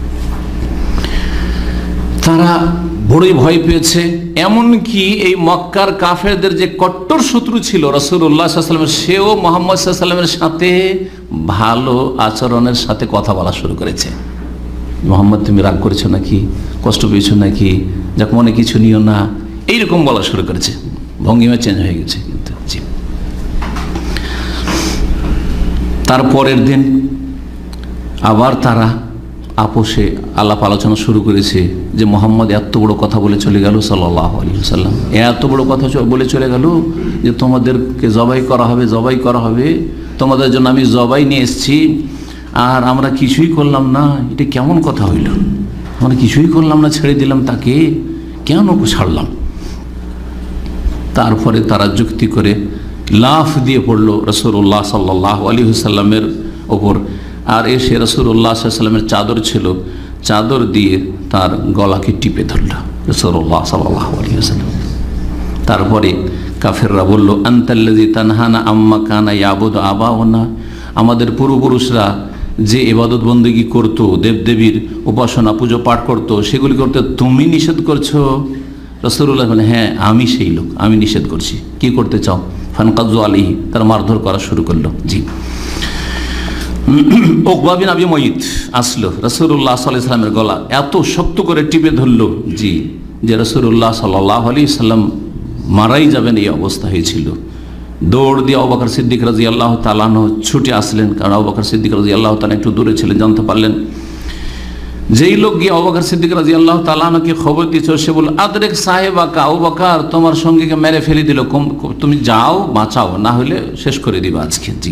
তারা বড়ই ভয় পেয়েছে। এমনকি এই মক্কার কাফেরদের যে কট্টর শত্রু ছিল রাসূলুল্লাহ সাল্লাল্লাহু আলাইহি ওয়াসাল্লাম, সেও মুহাম্মদ সাল্লাল্লাহু আলাইহি ওয়াসাল্লামের সাথে ভালো আচরণের সাথে কথা বলা শুরু করেছে। মুহাম্মদ, তুমি রাগ করেছো নাকি, কষ্ট পেয়েছো নাকি, যাক মনে কিছু নিও না, এইরকম বলা শুরু করেছে। ভঙ্গিমা চেঞ্জ হয়ে গেছে। কিন্তু জি, তারপরের দিন আবার তারা আপোষে আলাপ আলোচনা শুরু করেছে যে মুহাম্মদ এত বড় কথা বলে চলে গেল সাল্লাল্লাহু আলাইহি ওয়াসাল্লাম, এত বড় কথা বলে চলে গেল যে তোমাদেরকে জবাই করা হবে, জবাই করা হবে, তোমাদের জন্য আমি জবাই নিয়ে এসেছি, আর আমরা কিছুই করলাম না। এটা কেমন কথা হইল? আমরা কিছুই করলাম না, ছেড়ে দিলাম তাকে, কেন ছাড়লাম? তারপরে তারা যুক্তি করে লাফ দিয়ে পড়লো রাসূলুল্লাহ সাল্লাল্লাহু আলাইহি ওয়াসাল্লামের ওপর। আর এসে রাসূলুল্লাহ সাল্লাল্লাহু আলাইহি ওয়াসাল্লামের চাদর ছিল, চাদর দিয়ে তার গলাকে টিপে ধরল রাসূলুল্লাহ সাল্লাল্লাহু আলাইহি ওয়াসাল্লাম। তারপরে কাফেররা বলল, আনতাল্লাযী তানহানা আম্মা কানা ইয়াবুদু আবাউনা, আমাদের পূর্বপুরুষরা যে ইবাদত বন্দেগী করতো, দেবদেবীর উপাসনা পুজো পাঠ করতো, সেগুলি করতে তুমি নিষেধ করছো? রাসূলুল্লাহ বলেন, হ্যাঁ আমি সেই লোক, আমি নিষেধ করছি। কি করতে চাও? ফানকাযু আলাইহি, তারা মারধর করা শুরু করলো। জি, উকবা বিন আবি মুইত আসলো, রাসূলুল্লাহ সাল্লাল্লাহু আলাইহি ওয়াসাল্লামের গলা এত শক্ত করে টিপে ধরলো জি যে রাসূলুল্লাহ সাল্লাল্লাহু আলাইহি ওয়াসাল্লাম মারাই যাবেন এই অবস্থা হয়েছিল। দৌড় দিয়ে আবু বকর সিদ্দিক রাদিয়াল্লাহু তাআলা আনহু ছুটে আসলেন, কারণ আবু বকর সিদ্দিক রাদিয়াল্লাহু তাআলা একটু দূরে ছিলেন, জানতে পারলেন যেই লোক গিয়ে আবু বকর সিদ্দিক রাদিয়াল্লাহু তাআলা আনহুকে খবর দিয়েছে, সে বলল আদরেক সাহেবাকা, আবু বকর তোমার সঙ্গীকে মেরে ফেলে দিল, তুমি যাও বাঁচাও, না হলে শেষ করে দিবা আজকে। জি,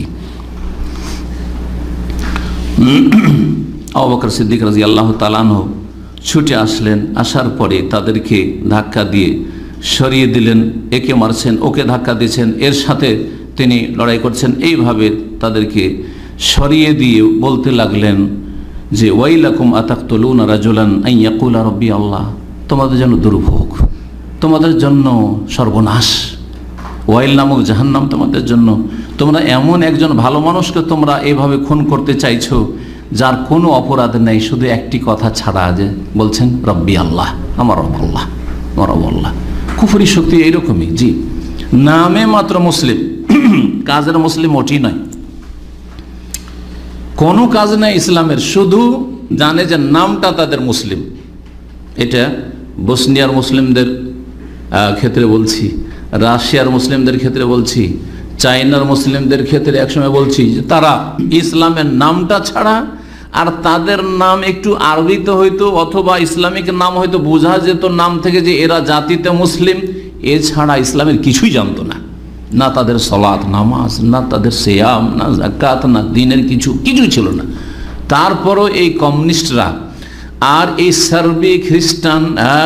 আবু বকর সিদ্দিক রাদিয়াল্লাহু তাআলা আনহু ছুটে আসলেন, আসার পরে তাদেরকে ধাক্কা দিয়ে সরিয়ে দিলেন, একে মারছেন ওকে ধাক্কা দিয়েছেন, এর সাথে তিনি লড়াই করছেন। এইভাবে তাদেরকে সরিয়ে দিয়ে বলতে লাগলেন যে ওয়াইলাকুম আতাকতুলুনা রাজুলান আন ইয়াকুলা রাব্বি আল্লাহ, তোমাদের জন্য দুর্ভোগ, তোমাদের জন্য সর্বনাশ, ওয়াইল নামক জাহান্নাম তোমাদের জন্য। তোমরা এমন একজন ভালো মানুষকে তোমরা এইভাবে খুন করতে চাইছো যার কোনো অপরাধ নেই, শুধু একটি কথা ছাড়া, যে বলছেন রব্বি আল্লাহ, আমার রব আল্লাহ, আমার রব আল্লাহ। কুফরি শক্তি এইরকমই। জি, নামে মাত্র মুসলিম, কাজের মুসলিম ওটি নয়, কোনো কাজ নেই ইসলামের, শুধু জানে যে নামটা তাদের মুসলিম। এটা বসনিয়ার মুসলিমদের ক্ষেত্রে বলছি, রাশিয়ার মুসলিমদের ক্ষেত্রে বলছি, চায়নার মুসলিমদের ক্ষেত্রে একসময় বলছি যে তারা ইসলামের নামটা ছাড়া, আর তাদের নাম একটু আরবিতে হয়তো অথবা ইসলামিক নাম হয়তো বোঝা যেত নাম থেকে যে এরা জাতিতে মুসলিম, এছাড়া ইসলামের কিছুই জানতো না, না তাদের সলাত নামাজ, না তাদের সিয়াম, না যাকাত, না দিনের কিছু কিছুই ছিল না। তারপরও এই কমিউনিস্টরা আর এই সার্বি খ্রিস্টান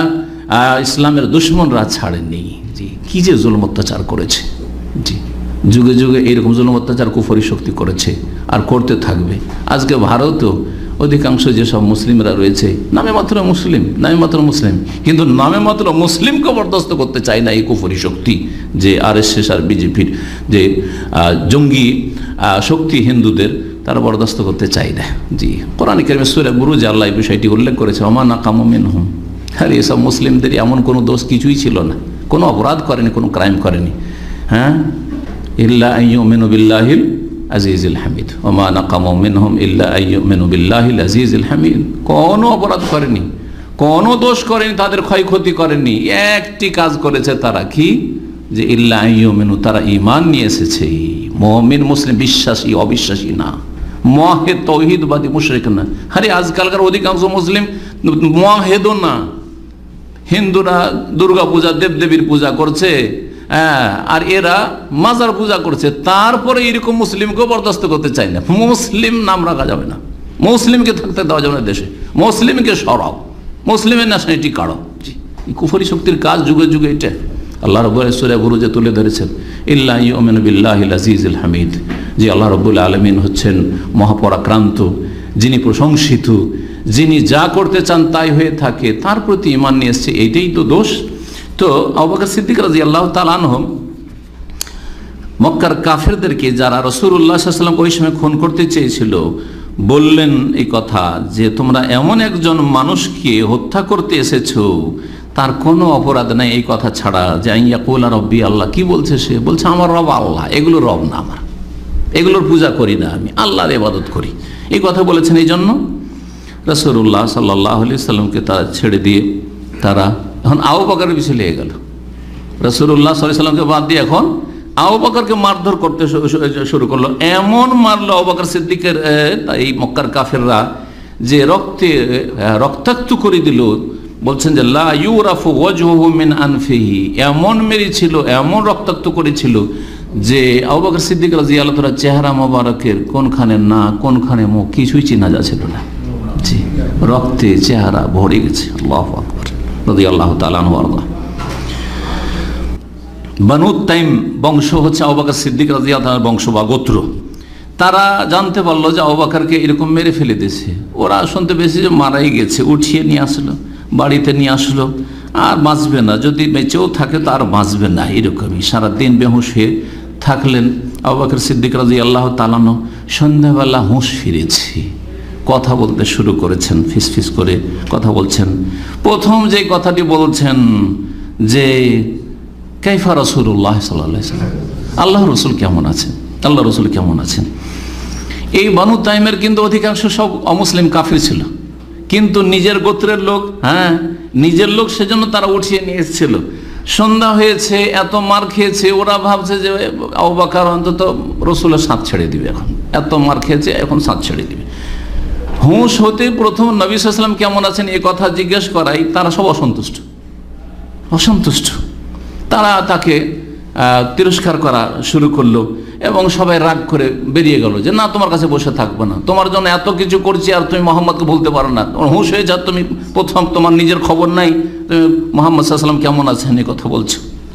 ইসলামের দুশ্মনরা ছাড়েনি। জি, কি যে জুলুম অত্যাচার করেছে। জি, যুগে যুগে এইরকম জুলুম অত্যাচার কুফরি শক্তি করেছে আর করতে থাকবে। আজকে ভারতেও অধিকাংশ যেসব মুসলিমরা রয়েছে নামে মাত্র মুসলিম, নামে মাত্র মুসলিম, কিন্তু নামে মাত্র মুসলিমকে বরদাস্ত করতে চায় না এই কুফরি শক্তি, যে আরএসএস আর বিজেপির যে জঙ্গি শক্তি হিন্দুদের, তারা বরদাস্ত করতে চায় না। জি, কোরআন কারীমে সূরা বুরুজে আল্লাহ এই বিষয়টি উল্লেখ করেছে, ওমা নাকামু মিনহুম, আর এসব মুসলিমদের এমন কোনো দোষ কিছুই ছিল না, কোনো অপরাধ করেনি, কোনো ক্রাইম করেনি। হ্যাঁ, ইল্লা আন ইউমিনু বিল্লাহিল আজিজুল হামিদ, ওমা নাকামু মিনহুম ইল্লা আন ইউমিনু বিল্লাহিল আজিজুল হামিদ। কোনো অপরাধ করেনি, কোনো দোষ করেনি, তাদের ক্ষয়ক্ষতি করেনি, একটি কাজ করেছে তারা, কি যে ইল্লা আন ইউমিনু, তারা ঈমান নিয়ে এসেছে। মুমিন মুসলিম, বিশ্বাসী অবিশ্বাসী না, মুওয়াহিদ তাওহীদবাদী মুশরিক না। আরে আজকালকার অধিকাংশ মুসলিম মুওয়াহিদও না, হিন্দুরা দুর্গা পূজা দেবদেবীর পূজা করছে, হ্যাঁ, আর এরা মাজার পূজা করছে, তারপরে এরকম মুসলিমকেও বরদাস্ত করতে চায় না। মুসলিম নাম রাখা যাবে না, মুসলিমকে থাকতে দেওয়া যাবে না দেশে, মুসলিমকে সরাও, মুসলিমের ন্যাশনালিটি কাড়ো। জি, কুফরি শক্তির কাজ যুগে যুগে এটা আল্লাহ রাব্বুল সূরা বুরুজে তুলে ধরেছেন, ইল্লা ইউমিনু বিল্লাহিল আজিজিল হামিদ। যে আল্লাহ রাব্বুল আলামিন হচ্ছেন মহাপরাক্রান্ত, যিনি প্রশংসিত, যিনি যা করতে চান তাই হয়ে থাকে, তার প্রতি ঈমান নিয়ে এসেছে, এইটাই তো দোষ। তো আবু বকর সিদ্দিক রাদিয়াল্লাহু তাআলা আনহু মক্কার কাফেরদেরকে, যারা রাসূলুল্লাহ সাল্লাল্লাহু আলাইহি ওয়াসাল্লাম ওই সময় খুন করতে চেয়েছিল, বললেন এই কথা যে তোমরা এমন একজন মানুষকে হত্যা করতে এসেছো তার কোনো অপরাধ নাই, এই কথা ছাড়া যে আন ইয়াকুলা রাব্বি আল্লাহ। কি বলছে সে? বলছে আমার রব আল্লাহ, এগুলো রব না আমার, এগুলোর পূজা করি না, আমি আল্লাহর ইবাদত করি। এই কথা বলেছেন। এই জন্য রাসূলুল্লাহ সাল্লাল্লাহু আলাইহি ওয়াসাল্লামকে তারা ছেড়ে দিয়ে তারা এখন আবু বকরের পিছে লেগে গেল। রাসূলুল্লাহ সাল্লাল্লাহু আলাইহি ওয়াসাল্লামকে বাদ দিয়ে এখন আবু বকরকে মারধর করতে শুরু করলো। এমন মারলো আবু বকর সিদ্দিকের এই মক্কার কাফেররা যে রক্তে রক্তাক্ত করে দিল। বলছেন যে লা ইউরাফু ওয়াজহুহু মিন আনফিহি, এমন মেরেছিল, এমন রক্তাক্ত করেছিল যে আবু বকর সিদ্দিক রাদিয়াল্লাহু তাআলা চেহারা মোবারকের কোনখানে না কোনখানে মুখ কিছুই চেনা যাচ্ছিল না। জি, রক্তে চেহারা ভরে গেছে। আল্লাহু আকবার, রাদিয়াল্লাহু তাআলা আনহু আরদা। বানু তাইম বংশ হচ্ছে আবু বকর সিদ্দিক রাদিয়াল্লাহু তাআলার বংশ বা গোত্র। তারা জানতে পারলো যে আবু বকরকে এরকম মেরে ফেলে দিয়েছে। ওরা শুনতে পেয়েছে যে মারাই গেছে, উঠিয়ে নিয়ে আসলো, বাড়িতে নিয়ে আসলো, আর বাঁচবে না, যদি বেঁচেও থাকে তো আর বাঁচবে না, এরকমই সারাদিন বেহুশ হয়ে থাকলেন। আবু বকর সিদ্দিক রাদিয়াল্লাহু তাআলা সন্ধ্যাবেলা হুঁশ ফিরেছে, কথা বলতে শুরু করেছেন, ফিস ফিস করে কথা বলছেন। প্রথম যে কথাটি বলছেন যে কাইফা রাসূলুল্লাহ সাল্লাল্লাহু আলাইহি ওয়াসাল্লাম, আল্লাহ রসুল কেমন আছেন, আল্লাহ রসুল কেমন আছেন। এই বানু তাইমের কিন্তু অধিকাংশ সব অমুসলিম কাফির ছিল, কিন্তু নিজের গোত্রের লোক, হ্যাঁ নিজের লোক, সেজন্য তারা উঠিয়ে নিয়ে এসেছিল। সন্ধ্যা হয়েছে, এত মার খেয়েছে, ওরা ভাবছে যে আবু বকর অন্তত রসুলের সাথ ছেড়ে দিবে, এখন এত মার খেয়েছে এখন সাথ ছেড়ে দিবে। হুঁশ হতে প্রথম নবী সাল্লাল্লাহু আলাইহি ওয়াসাল্লাম কেমন আছেন এ কথা জিজ্ঞেস করাই তারা সব অসন্তুষ্ট অসন্তুষ্ট তারা তাকে তিরস্কার করা শুরু করলো এবং সবাই রাগ করে বেরিয়ে গেল যে না, তোমার কাছে বসে থাকবো না, তোমার জন্য এত কিছু করছি আর তুমি মোহাম্মদকে বলতে পারো না, তোমার হুঁশ হয়ে যা, তুমি প্রথম তোমার নিজের খবর নাই, তুমি মুহাম্মদ সাল্লাল্লাহু আলাইহি ওয়াসাল্লাম কেমন আছেন এ কথা বলছো।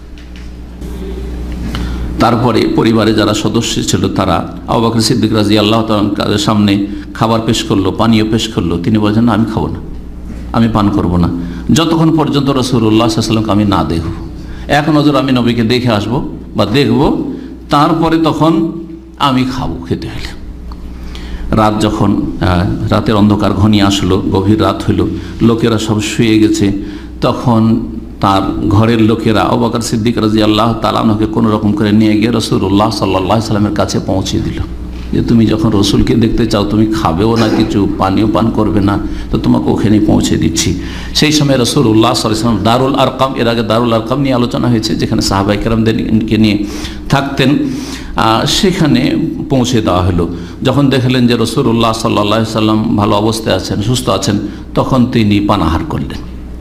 তারপরে পরিবারে যারা সদস্য ছিল তারা আবু বকর সিদ্দিক রাদিয়াল্লাহু তাআলার সামনে খাবার পেশ করলো, পানীয় পেশ করলো। তিনি বলছেন না, আমি খাবো না, আমি পান করব না যতক্ষণ পর্যন্ত রাসূলুল্লাহ সাল্লাল্লাহু আলাইহি ওয়াসাল্লামকে আমি না দেখব। এক নজর আমি নবীকে দেখে আসব বা দেখব, তারপরে তখন আমি খাবো খেতে হলে। রাত যখন রাতের অন্ধকার ঘনিয়ে আসলো, গভীর রাত হইল, লোকেরা সব শুয়ে গেছে, তখন তার ঘরের লোকেরা আবু বকর সিদ্দিক রাদিয়াল্লাহু তাআলা আনহুকে কোনো রকম করে নিয়ে গিয়ে রাসূলুল্লাহ সাল্লাল্লাহু আলাইহি সাল্লামের কাছে পৌঁছে দিল যে তুমি যখন রসুলকে দেখতে চাও, তুমি খাবেও না, কিছু পানীয় পান করবে না, তো তোমাকে ওখানেই পৌঁছে দিচ্ছি। সেই সময় রাসূলুল্লাহ সাল্লাল্লাহু আলাইহি ওয়াসাল্লাম দারুল আরকাম, এর আগে দারুল আরকাম নিয়ে আলোচনা হয়েছে, যেখানে সাহাবায়ে কেরামদেরকে নিয়ে থাকতেন, সেখানে পৌঁছে দেওয়া হলো। যখন দেখলেন যে রাসূলুল্লাহ সাল্লাল্লাহু আলাইহি সাল্লাম ভালো অবস্থায় আছেন, সুস্থ আছেন, তখন তিনি পানাহার করলেন।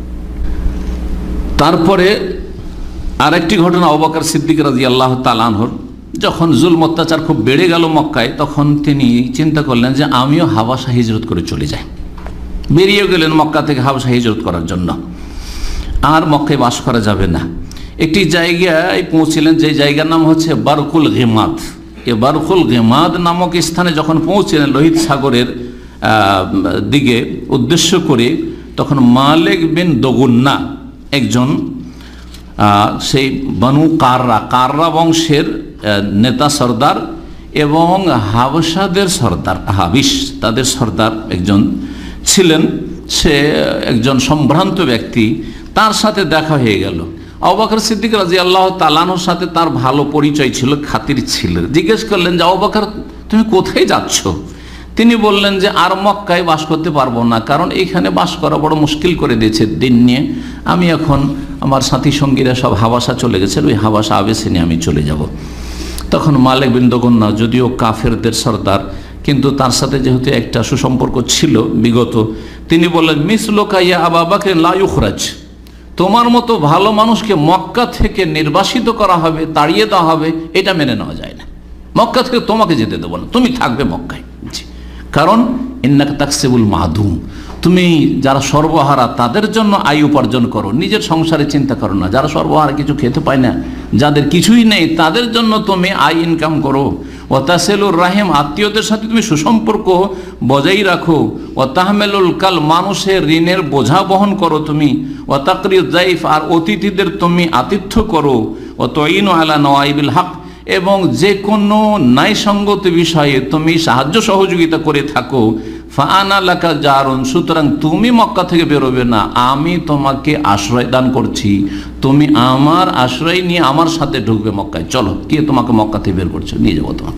তারপরে আরেকটি ঘটনা, আবু বকর সিদ্দিক রাদিয়াল্লাহু তাআলা আনহুর যখন জুলম অত্যাচার খুব বেড়ে গেল মক্কায়, তখন তিনি চিন্তা করলেন যে আমিও হাবাসা হিজরত করে চলে যাই। বেরিয়ে গেলেন মক্কা থেকে হাবাসা হিজরত করার জন্য। আর মক্কায় বাস করা যাবে না। একটি জায়গায় পৌঁছিলেন, যে জায়গার নাম হচ্ছে বারকুল গিমাদ। এ বারকুল গিমাদ নামক স্থানে যখন পৌঁছলেন লোহিত সাগরের দিকে উদ্দেশ্য করে, তখন মালিক বিন দগুন্না একজন সেই বনু কাররা কাররা বংশের নেতা সর্দার এবং হাবশাদের সর্দার, হাবিশ তাদের সর্দার একজন ছিলেন, সে একজন সম্ভ্রান্ত ব্যক্তি, তার সাথে দেখা হয়ে গেল। আবু বকর সিদ্দিক রাদিয়াল্লাহু তাআলা আনহুর সাথে তার ভালো পরিচয় ছিল, খাতির ছিল। জিজ্ঞেস করলেন যে আবু বকর, তুমি কোথায় যাচ্ছ? তিনি বললেন যে আর মক্কায় বাস করতে পারবো না, কারণ এইখানে বাস করা বড় মুশকিল করে দিয়েছে দিন নিয়ে। আমি এখন, আমার সাথী সঙ্গীরা সব হাবাসা চলে গেছে, ওই হাবাসা আবেসিনে আমি চলে যাব। তখন মালিক বিন দগুন্না যদিও কাফেরদের সর্দার, কিন্তু তার সাথে যেহেতু একটা সুসম্পর্ক ছিল বিগত, তিনি বললেন মিসলুকা ইয়া আবু বকর লা ইউখরাজ, তোমার মতো ভালো মানুষকে মক্কা থেকে নির্বাসিত করা হবে, তাড়িয়ে দেওয়া হবে, এটা মেনে নেওয়া যায় না। মক্কা থেকে তোমাকে যেতে দেবো না, তুমি থাকবে মক্কায়। কারণ ইন্নাকা তাকসিবুল মাদুম, তুমি যারা সর্বহারা তাদের জন্য আয় উপার্জন করো, নিজের সংসারে চিন্তা করো না। যারা সর্বহারা কিছু খেতে পায় না, যাদের কিছুই নেই, তাদের জন্য তুমি আয় ইনকাম করো। ও তাসিলুর রাহিম, আত্মীয়দের সাথে তুমি সুসম্পর্ক বজায় রাখো। ও তাহমেলুল কাল, মানুষের ঋণের বোঝা বহন করো তুমি। ও তাকরিজ জাইফ, আর অতিথিদের তুমি আতিথ্য করো। ও তুইনু আলা নওয়াইবিল হক, এবং যে কোনো ন্যায়সঙ্গত বিষয়ে তুমি সাহায্য সহযোগিতা করে থাকো। ফাআনা লাকা জারুন, সুতরাং তুমি মক্কা থেকে বেরোবে না, আমি তোমাকে আশ্রয় দান করছি, তুমি আমার আশ্রয় নিয়ে আমার সাথে ঢুকবে মক্কায়। চলো, কে তোমাকে মক্কা থেকে বের করছো, নিয়ে যাবো তোমাকে।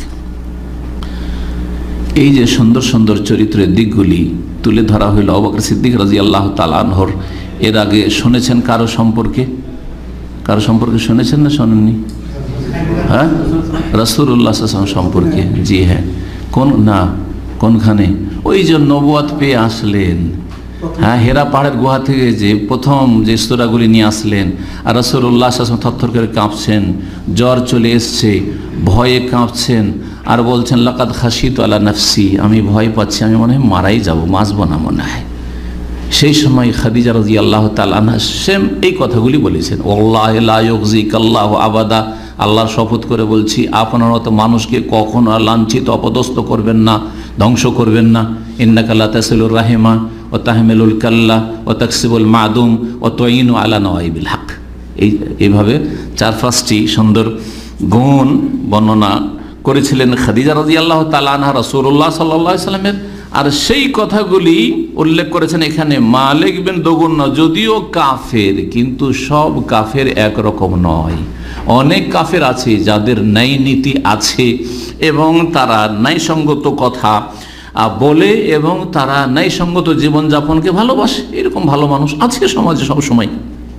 এই যে সুন্দর সুন্দর চরিত্রের দিকগুলি তুলে ধরা হইল আবু বকর সিদ্দিক রাদিয়াল্লাহু তাআলা আনহুর। এর আগে শুনেছেন কারো সম্পর্কে? কারো সম্পর্কে শুনেছেন না শোনেননি? হ্যাঁ, রাসূলুল্লাহ সাল্লাল্লাহু আলাইহি ওয়াসাল্লাম সম্পর্কে। জি হ্যাঁ, কোন না কোনখানে? ওই যে নবুয়ত পেয়ে আসলেন, হ্যাঁ, হেরা পাহাড়ের গুহা থেকে যে প্রথম যে সূরাগুলি নিয়ে আসলেন, আর রাসূলুল্লাহ সাল্লাল্লাহু আলাইহি ওয়াসাল্লাম থরথর করে কাঁপছেন, জ্বর চলে এসছে, ভয়ে কাঁপছেন, আর বলছেন লাকাদ খাশিতু আলা নাফসি, আমি ভয় পাচ্ছি, আমি মনে হয় মারাই যাব, বাঁচব না মনে হয়। সেই সময় খাদিজা রাদিয়াল্লাহু তাআলা আনহা সেম এই কথাগুলি বলেছেন, ওয়াল্লাহি লা ইউযিকাল্লাহু আবাদা, আল্লাহর শপথ করে বলছি, আপনার মতো মানুষকে কখনো লাঞ্ছিত অপদস্থ করবেন না, ধ্বংস করবেন না। ইন্নাকা লা তাসিলুর রাহিমা ওয়া তাহমিলুল কাল্লা ওয়া তাকসিবুল মাদুম ওয়া তুইনু আলা নওয়াইবিল হক। এই এইভাবে চার পাঁচটি সুন্দর গুণ বর্ণনা করেছিলেন খাদিজা রাদিয়াল্লাহু তাআলা আনহা রাসূলুল্লাহ সাল্লাল্লাহু আলাইহি ওয়াসাল্লামের। আর সেই কথাগুলি উল্লেখ করেছেন এখানে মালিক বিন দগুন্না, যদিও কাফের, কিন্তু সব কাফের একরকম নয়। অনেক কাফের আছে যাদের ন্যায় নীতি আছে এবং তারা ন্যায়সঙ্গত কথা বলে এবং তারা ন্যায়সঙ্গত জীবনযাপনকে ভালোবাসে। এরকম ভালো মানুষ আছে সমাজে সবসময়।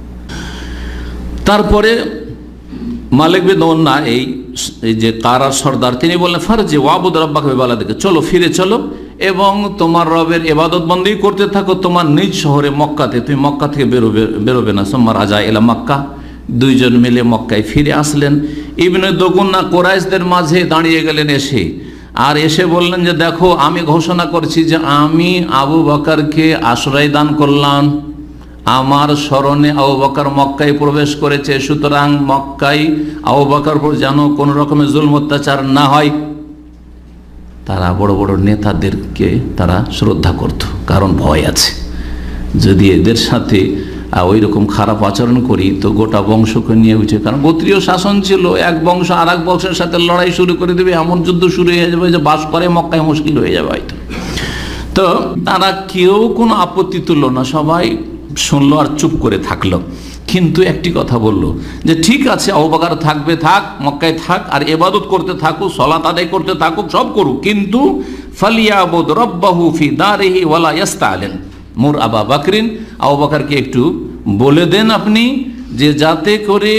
তারপরে মালিক বিন দগুন্না এই যে কারার সর্দার, তিনি বললেন ফারজি ওয়াবুদ রাব্বাকা বিবালাদিকা, চলো ফিরে চলো এবং তোমার রবের ইবাদত বন্দেগী করতে থাকো তোমার নিজ শহরে মক্কাতে, তুমি মক্কা থেকে বেরোবে বেরোবে না। সুম্মা রাজা ইলা মক্কা, দুইজন মিলে মক্কায় ফিরে আসলেন। ইবনে দুগুনা কুরাইশদের মাঝে দাঁড়িয়ে গেলেন এসে, আর এসে বললেন যে দেখো আমি ঘোষণা করছি যে আমি আবু বকরকে আশ্রয় দান করলাম, আমার স্মরণে আবু বকর মক্কায় প্রবেশ করেছে, সুতরাং মক্কায় আবু বকর উপর যেন কোনো রকমের জুলম অত্যাচার না হয়। তারা বড় বড় নেতাদেরকে তারা শ্রদ্ধা করত, কারণ ভয় আছে যদি এদের সাথে ওই রকম খারাপ আচরণ করি তো গোটা বংশকে নিয়ে উঠে, কারণ গোত্রীয় শাসন ছিল, এক বংশ আর এক বংশের সাথে লড়াই শুরু করে দেবে, এমন যুদ্ধ শুরু হয়ে যাবে যে বাস করে মক্কায় মুশকিল হয়ে যাবে হয়তো। তো তারা কেউ কোনো আপত্তি তুলল না, সবাই শুনলো আর চুপ করে থাকলো। কিন্তু একটি কথা বললো যে ঠিক আছে আবু বকর থাকবে, থাক মক্কায় থাক, আর ইবাদত করতে থাকুক, সালাত আদায় করতে থাকুক, সব করুক, কিন্তু ফালিয়াবুদ রাব্বাহু ফি দারিহি ওয়ালা ইস্তাআলিন মুর আবু বকরিন, আবু বকরকে একটু বলে দেন আপনি যে যাতে করে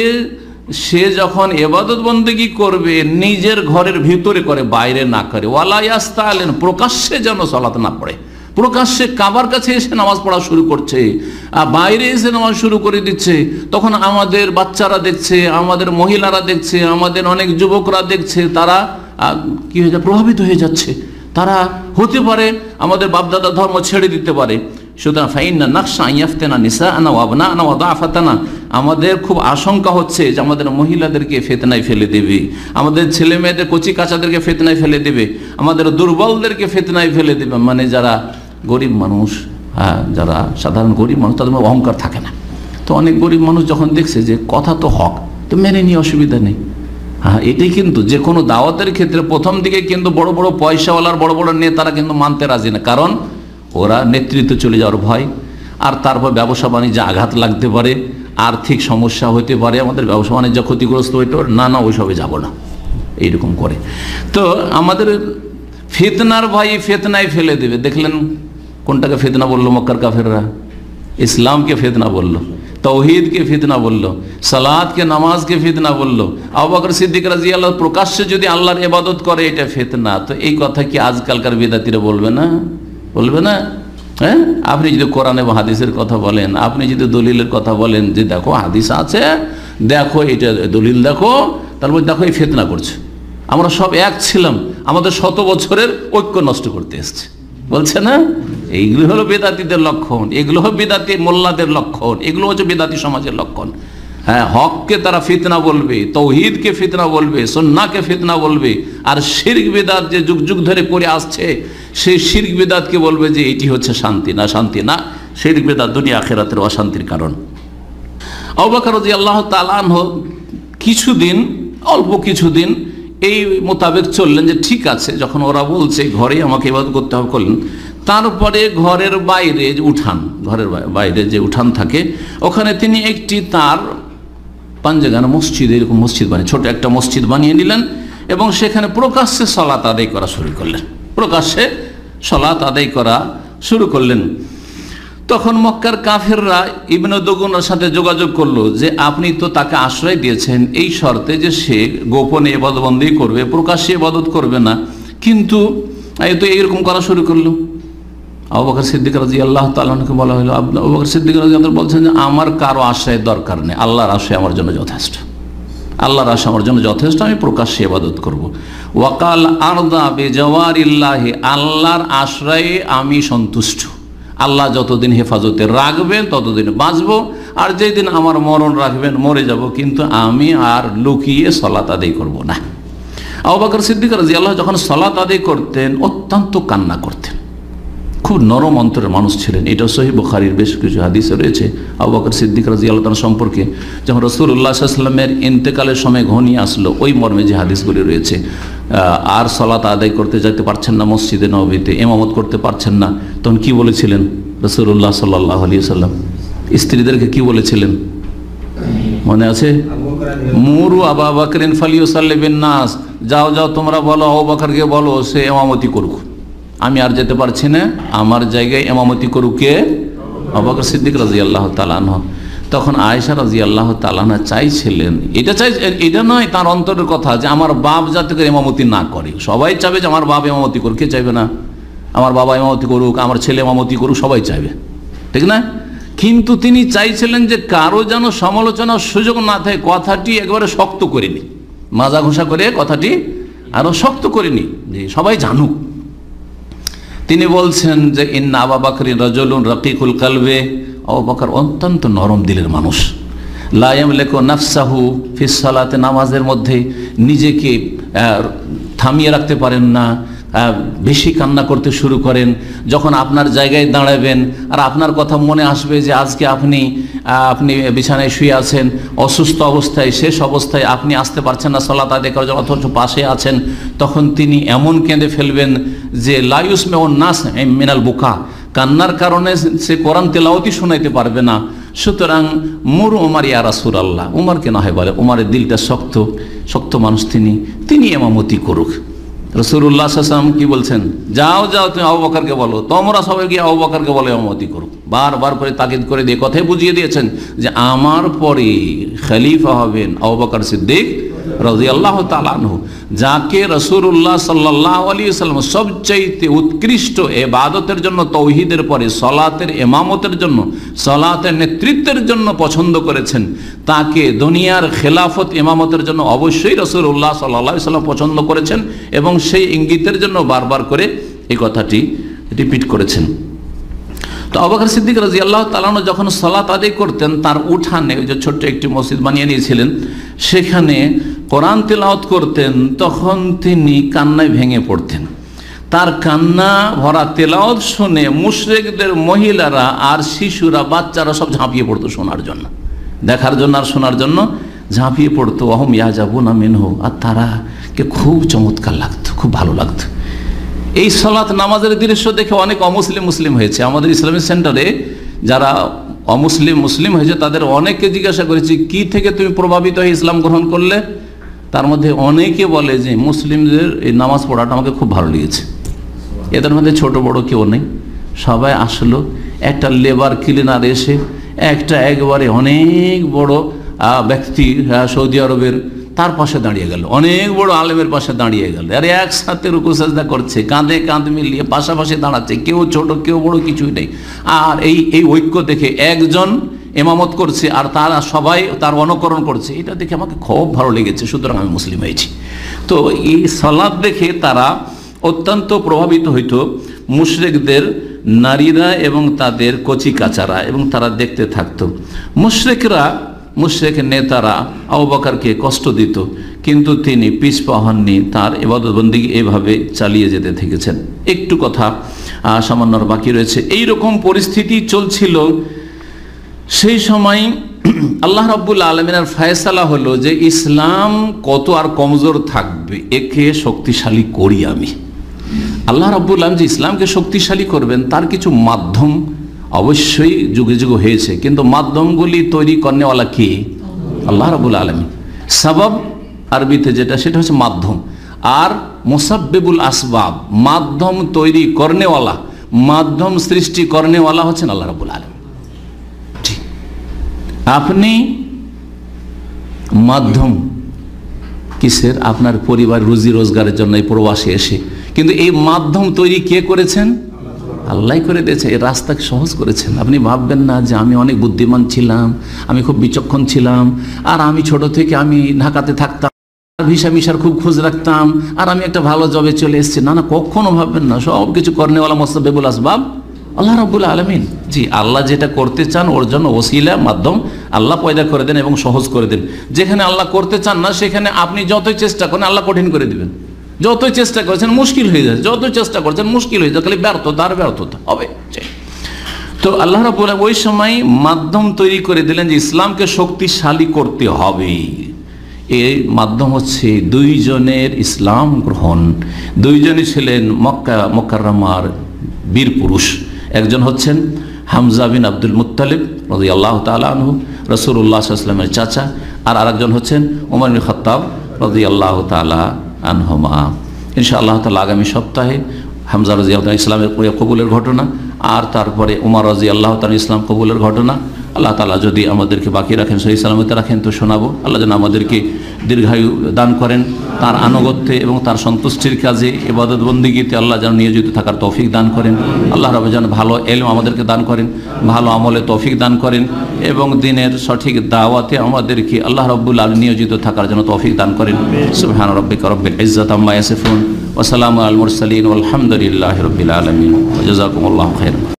সে যখন ইবাদত বন্দেগী করবে নিজের ঘরের ভিতরে করে, বাইরে না করে, ওয়ালা ইস্তাআলিন প্রকাশ্যে যেন সালাত না পড়ে, প্রকাশ্যে কাবার কাছে এসে নামাজ পড়া শুরু করছে আর বাইরে এসে নামাজ শুরু করে দিচ্ছে, তখন আমাদের বাচ্চারা দেখছে, আমাদের মহিলারা দেখছে, আমাদের অনেক যুবকরা দেখছে, তারা কি হয়ে যায়, প্রভাবিত হয়ে যাচ্ছে, তারা হতে পারে আমাদের বাপদাদা ধর্ম ছেড়ে দিতে পারে। সুতরাং ফাইন্না নাকশা ইয়াফতেনা নিসাআনা ওয়া আবনাআনা ওয়া দাআফাতানা, আমাদের খুব আশঙ্কা হচ্ছে যে আমাদের মহিলাদেরকে ফিতনায় ফেলে দেবে, আমাদের ছেলে মেয়েদের কচি কাচাদেরকে ফিতনায় ফেলে দেবে, আমাদের দুর্বলদেরকে ফিতনায় ফেলে দেবে। মানে যারা গরিব মানুষ, হ্যাঁ যারা সাধারণ গরিব মানুষ, তাদের অহংকার থাকে না, তো অনেক গরিব মানুষ যখন দেখছে যে কথা তো হক, তো মেনে নিয়ে অসুবিধা নেই। হ্যাঁ এটাই কিন্তু যে কোনো দাওয়াতের ক্ষেত্রে প্রথম দিকে কিন্তু বড় বড় পয়সাওয়ালার বড় বড় নেতারা কিন্তু মানতে রাজি না, কারণ ওরা নেতৃত্ব চলে যাওয়ার ভয়, আর তারপর ব্যবসা বাণিজ্যে আঘাত লাগতে পারে, আর্থিক সমস্যা হতে পারে, আমাদের ব্যবসা বাণিজ্য ক্ষতিগ্রস্ত হইতে পারে, না না ওইসবে যাব না, এইরকম করে। তো আমাদের ফিতনার ভয় ফিতনায় ফেলে দেবে। দেখলেন কোনটাকে ফিতনা বললো মক্কার কাফেররা? ইসলামকে ফিতনা বললো, তৌহিদকে ফিতনা বললো, সালাতকে নামাজকে ফিতনা বললো। আবু বকর সিদ্দিক রাদিয়াল্লাহু প্রকাশ্যে যদি আল্লাহর ইবাদত করে এটা ফিতনা, তো এই কথা কি আজকালকার বিদাতিরা বলবে না? বলবে না? হ্যাঁ, আপনি যদি কোরআন এবং হাদিসের কথা বলেন, আপনি যদি দলিলের কথা বলেন যে দেখো হাদিস আছে, দেখো এটা দলিল দেখো, তারপর দেখো এই ফিতনা করছে, আমরা সব এক ছিলাম, আমাদের শত বছরের ঐক্য নষ্ট করতে এসছে, বলছে না? এইগুলো হলো বেদাতিদের লক্ষণ, এগুলো হলো বেদাতি মোল্লাদের লক্ষণ, এগুলো হচ্ছে বেদাতি সমাজের লক্ষণ। হ্যাঁ, হককে তারা ফিতনা বলবে, তৌহিদকে ফিতনা বলবে, সুন্নাহকে ফিতনা বলবে, আর শিরক বিদআত যে যুগ যুগ ধরে করে আসছে সেই শিরক বিদআতকে বলবে যে এটি হচ্ছে শান্তি। না, শান্তি না, শিরক বিদআত দুনিয়া আখিরাতের অশান্তির কারণ। আবু বকর রাদিয়াল্লাহু তাআলা আনহু কিছুদিন, অল্প কিছুদিন এই মোতাবেক চললেন যে ঠিক আছে, যখন ওরা বলছে ঘরে আমাকে ইবাদত করতে হবে করলেন। তারপরে ঘরের বাইরে যে উঠান, ঘরের বাইরে যে উঠান থাকে, ওখানে তিনি একটি তার পাঞ্জাগানা মসজিদ, এরকম মসজিদ বানিয়ে ছোট একটা মসজিদ বানিয়ে নিলেন এবং সেখানে প্রকাশ্যে সালাত আদায় করা শুরু করলেন, প্রকাশ্যে সালাত আদায় করা শুরু করলেন। তখন মক্কার কাফেররা ইবনে দুগুনার সাথে যোগাযোগ করলো যে আপনি তো তাকে আশ্রয় দিয়েছেন এই শর্তে যে সে গোপনে ইবাদতবন্দি করবে, প্রকাশ্যে ইবাদত করবে না, কিন্তু এই তো এইরকম করা শুরু করলো। আবু বকর সিদ্দিক রাদিয়াল্লাহু তাআলা আনহুকে বলা হলো, আবু বকর সিদ্দিক রাদিয়াল্লাহু বলছেন যে আমার কারো আশ্রয়ের দরকার নেই, আল্লাহর আশ্রয় আমার জন্য যথেষ্ট, আল্লাহর আশ্রয় আমার জন্য যথেষ্ট, আমি প্রকাশ্যে ইবাদত করব। ওয়াকাল আরদা বিজাওয়ারিল্লাহি, আল্লাহর আশ্রয়ে আমি সন্তুষ্ট, আল্লাহ যতদিন হেফাজতে রাখবেন ততদিন বাঁচবো, আর যেদিন আমার মরণ রাখবেন মরে যাব, কিন্তু আমি আর লুকিয়ে সালাত আদায় করব না। আবু বকর সিদ্দিক রাদিয়াল্লাহু যখন সালাত আদায় করতেন অত্যন্ত কান্না করতেন, খুব নরম অন্তরের মানুষ ছিলেন। এটা সহিহ বুখারীর বেশ কিছু হাদিসে রয়েছে আবু বকর সিদ্দিক রাদিয়াল্লাহু তাআলা সম্পর্কে। যখন রাসূলুল্লাহ সাল্লাল্লাহু আলাইহি ওয়াসাল্লামের ইন্তেকালের সময় ঘনিয়ে আসলো, ওই মর্মে যে হাদিসগুলি রয়েছে, আর সালাত আদায় করতে যেতে পারছেন না মসজিদে নববীতে, ইমামত করতে পারছেন না, তখন কি বলেছিলেন রাসূলুল্লাহ সাল্লাল্লাহু আলাইহি ওয়াসাল্লাম? স্ত্রীদেরকে কি বলেছিলেন মনে আছে? মুরু আবু বকরিন ফালিউসাল্লি বিন নাস, যাও যাও তোমরা বলো আবু বকরকে বলো সে ইমামতি করুক, আমি আর যেতে পারছি না, আমার জায়গায় ইমামতি করুক কে? আবু বকর সিদ্দিক রাদিয়াল্লাহু তাআলা আনহু। তখন আয়েশা রাদিয়াল্লাহু তাআলা আনহা চাইছিলেন, এটা চাই, এটা নয় তার অন্তরের কথা যে আমার বাপ যাতে করে ইমামতি না করে, সবাই চাবে যে আমার বাপ ইমামতি করে, কে চাইবে না? আমার বাবা ইমামতি করুক, আমার ছেলে ইমামতি করুক, সবাই চাইবে, ঠিক না? কিন্তু তিনি চাইছিলেন যে কারো যেন সমালোচনার সুযোগ না থাকে, কথাটি একবারে শক্ত করিনি, মাজা ঘষা করে কথাটি আরো শক্ত করিনি, যে সবাই জানুক। তিনি বলছেন যে ইন্না আবু বকর রাজুলুন রাকিকুল কলবে, আবু বকর অত্যন্ত নরম দিলের মানুষ। লা ইয়ামলিকু নাফসাহু ফিস সালাতে, নামাজের মধ্যে নিজেকে থামিয়ে রাখতে পারেন না, বেশি কান্না করতে শুরু করেন। যখন আপনার জায়গায় দাঁড়াবেন আর আপনার কথা মনে আসবে যে আজকে আপনি আপনি বিছানায় শুয়ে আছেন অসুস্থ অবস্থায়, শেষ অবস্থায় আপনি আসতে পারছেন না সালাত আদায় করার জন্য, অথচ পাশে আছেন, তখন তিনি এমন কেঁদে ফেলবেন যে লা ইউসমিউ নাস মিনাল বুকা, কান্নার কারণে সে কোরআন তেলাওয়াতই শোনাইতে পারবে না। সুতরাং মুর উমার ইয়া রাসূলুল্লাহ, উমারকে না হয় বলে, উমারের দিলটা শক্ত, শক্ত মানুষ তিনি, তিনি ইমামতি করুক। রাসূলুল্লাহ সাল্লাল্লাহু আলাইহি ওয়াসাল্লাম কি বলছেন? যাও যাও তুমি আবু বকরকে বলো, তোমরা সবাই গিয়ে আবু বকরকে বলে ইমামতি করুক। বারবার করে তাকিদ করে দিয়ে কথাই বুঝিয়ে দিয়েছেন যে আমার পরে খলিফা হবেন আবু বকর সিদ্দিক রাদিয়াল্লাহু তাআলা আনহু, যাকে রাসূলুল্লাহ সাল্লাল্লাহু আলাইহি ওয়াসাল্লাম সবচাইতে উৎকৃষ্ট ইবাদতের জন্য, তাওহীদের পরে সালাতের ইমামতের জন্য, সালাতের নেতৃত্বের জন্য পছন্দ করেছেন, তাকে দুনিয়ার খেলাফত ইমামতের জন্য অবশ্যই রাসূলুল্লাহ সাল্লাল্লাহু আলাইহি ওয়াসাল্লাম পছন্দ করেছেন এবং সেই ইঙ্গিতের জন্য বারবার করে এই কথাটি রিপিট করেছেন। তো আবু বকর সিদ্দিক রাদিয়াল্লাহু তাআলা আনহু যখন সালাত আদায় করতেন, তার উঠানে ওই যে ছোট্ট একটি মসজিদ বানিয়ে নিয়েছিলেন, সেখানে কোরআন তেলাওয়াত করতেন, তখন তিনি কান্নায় ভেঙে পড়তেন। তার কান্না ভরা তেলাওয়াত শুনে মুশরিকদের মহিলারা আর শিশুরা, বাচ্চারা সব ঝাঁপিয়ে পড়তো শোনার জন্য, দেখার জন্য আর শোনার জন্য ঝাঁপিয়ে পড়তো। অহম ইয়াজাবুনা মিনহু, আর তারাকে খুব চমৎকার লাগতো, খুব ভালো লাগতো। এই সালাত নামাজের দৃশ্য দেখে অনেক অমুসলিম মুসলিম হয়েছে। আমাদের ইসলামিক সেন্টারে যারা অমুসলিম মুসলিম হয়েছে তাদের অনেককে জিজ্ঞাসা করেছি, কি থেকে তুমি প্রভাবিত হয়ে ইসলাম গ্রহণ করলে? তার মধ্যে অনেকে বলে যে মুসলিমদের এই নামাজ পড়াটা আমাকে খুব ভালো লেগেছে। এদের মধ্যে ছোট বড় কেউ নেই, সবাই আসলো। একটা লেবার ক্লিনার এসে একটা একবারে অনেক বড় ব্যক্তি সৌদি আরবের, তার পাশে দাঁড়িয়ে গেল, অনেক বড় আলেমের পাশে দাঁড়িয়ে গেল, আর একসাথে রুকু সাজদা করছে, কাঁধে কাঁধ মিলিয়ে পাশাপাশি দাঁড়াচ্ছে, কেউ ছোট কেউ বড় কিছুই নেই। আর এই এই ঐক্য দেখে একজন ইমামত করছে আর তারা সবাই তার অনুকরণ করছে, এটা দেখে আমাকে খুব ভালো লেগেছে, সুতরাং আমি মুসলিম হয়েছি। তো এই সালাত দেখে তারা অত্যন্ত প্রভাবিত হইত, মুশরিকদের নারীরা এবং তাদের কচি কাচারা, এবং তারা দেখতে থাকতো। মুশরিকরা, মুশরিক নেতারা আবু বকরকে কষ্ট দিত, কিন্তু তিনি পিছপা হননি, তার ইবাদত বন্দেগী এভাবে চালিয়ে যেতে থেকেছেন। একটু কথা সামান্য বাকি রয়েছে। এই রকম পরিস্থিতি চলছিল সেই সময়। আল্লাহ রাব্বুল আলামিনের ফয়সালা হলো যে ইসলাম কত আর কমজোর থাকবে, একে শক্তিশালী করি আমি। আল্লাহ রাব্বুল আলামিন যে ইসলামকে শক্তিশালী করবেন তার কিছু মাধ্যম অবশ্যই যুগে যুগে হয়েছে, কিন্তু মাধ্যমগুলি তৈরি করেনেওয়ালা কে? আল্লাহ রাব্বুল আলামিন। সাবাব আরবিতে যেটা, সেটা হচ্ছে মাধ্যম, আর মুসাব্বিবুল আসবাব, মাধ্যম তৈরি করেনেওয়ালা, মাধ্যম সৃষ্টি করেনেওয়ালা হচ্ছেন আল্লাহ রাব্বুল আলামিন। ঠিক, আপনি মাধ্যম কিসের? আপনার পরিবার রুজি রোজগারের জন্য এই প্রবাসে এসে, কিন্তু এই মাধ্যম তৈরি কে করেছেন? আল্লাহ করে দিয়েছে, এই রাস্তাকে সহজ করেছেন। আপনি ভাববেন না যে আমি অনেক বুদ্ধিমান ছিলাম, আমি খুব বিচক্ষণ ছিলাম, আর আমি ছোট থেকে আমি ঢাকাতে থাকতাম, ভিসা মিশার খুব খোঁজ রাখতাম, আর আমি একটা ভালো জবে চলে এসেছি। না না, কখনো ভাববেন না। সব কিছু করেনেওয়ালা মুসাব্বিবুল আসবাব আল্লাহ রাব্বুল আলামিন। জি, আল্লাহ যেটা করতে চান ওর জন্য ওসিলা, মাধ্যম আল্লাহ পয়দা করে দেন এবং সহজ করে দেন। যেখানে আল্লাহ করতে চান না সেখানে আপনি যতই চেষ্টা করেন আল্লাহ কঠিন করে দিবেন। যতই চেষ্টা করেছেন মুশকিল হয়ে যায়, যতই চেষ্টা করছেন মুশকিল হয়ে যায়, খালি ব্যর্থতা আর ব্যর্থতা হবে। তো আল্লাহ রাব্বুল আলামিন ওই সময় মাধ্যম তৈরি করে দিলেন যে ইসলামকে শক্তিশালী করতে হবে। এই মাধ্যম হচ্ছে দুইজনের ইসলাম গ্রহণ। দুইজনই ছিলেন মক্কা মুকাররমার বীর পুরুষ। একজন হচ্ছেন হামজা বিন আব্দুল মুত্তালিব রাদিয়াল্লাহু তাআলা আনহু, রাসূলুল্লাহ সাল্লাল্লাহু আলাইহি ওয়াসাল্লামের চাচা, আর আরেকজন হচ্ছেন ওমর বিন খাত্তাব রাদিয়াল্লাহু তাআলা আনহুমা। ইনশাআল্লাহ তাআলা আগামী সপ্তাহে হামজা রাদিয়াল্লাহু তাআলা ইসলামের কবুলের ঘটনা, আর তারপরে ওমর রাদিয়াল্লাহু তাআলা ইসলাম কবুলের ঘটনা আল্লাহ তাআলা যদি আমাদেরকে বাকি রাখেন, সহি সালামতে রাখেন তো শোনাবো। আল্লাহ যেন আমাদেরকে দীর্ঘায়ু দান করেন, তার আনুগত্যে এবং তার সন্তুষ্টির কাজে ইবাদত বন্দিগিতে আল্লাহ যেন নিয়োজিত থাকার তৌফিক দান করেন। আল্লাহ রাব্বুল যেন ভালো ইলম আমাদেরকে দান করেন, ভালো আমলে তৌফিক দান করেন এবং দিনের সঠিক দাওয়াতে আমাদেরকে আল্লাহ রাব্বুল আলামিন নিয়োজিত থাকার জন্য তৌফিক দান করেন। সুবহান রাব্বিকা রাব্বিল ইজ্জাতি আম্মা ইয়াসিফুন ওয়া সালামু আলাল মুরসালিন ওয়াল হামদুলিল্লাহি রাব্বিল আলামিন। জাযাকুমুল্লাহু খাইরান।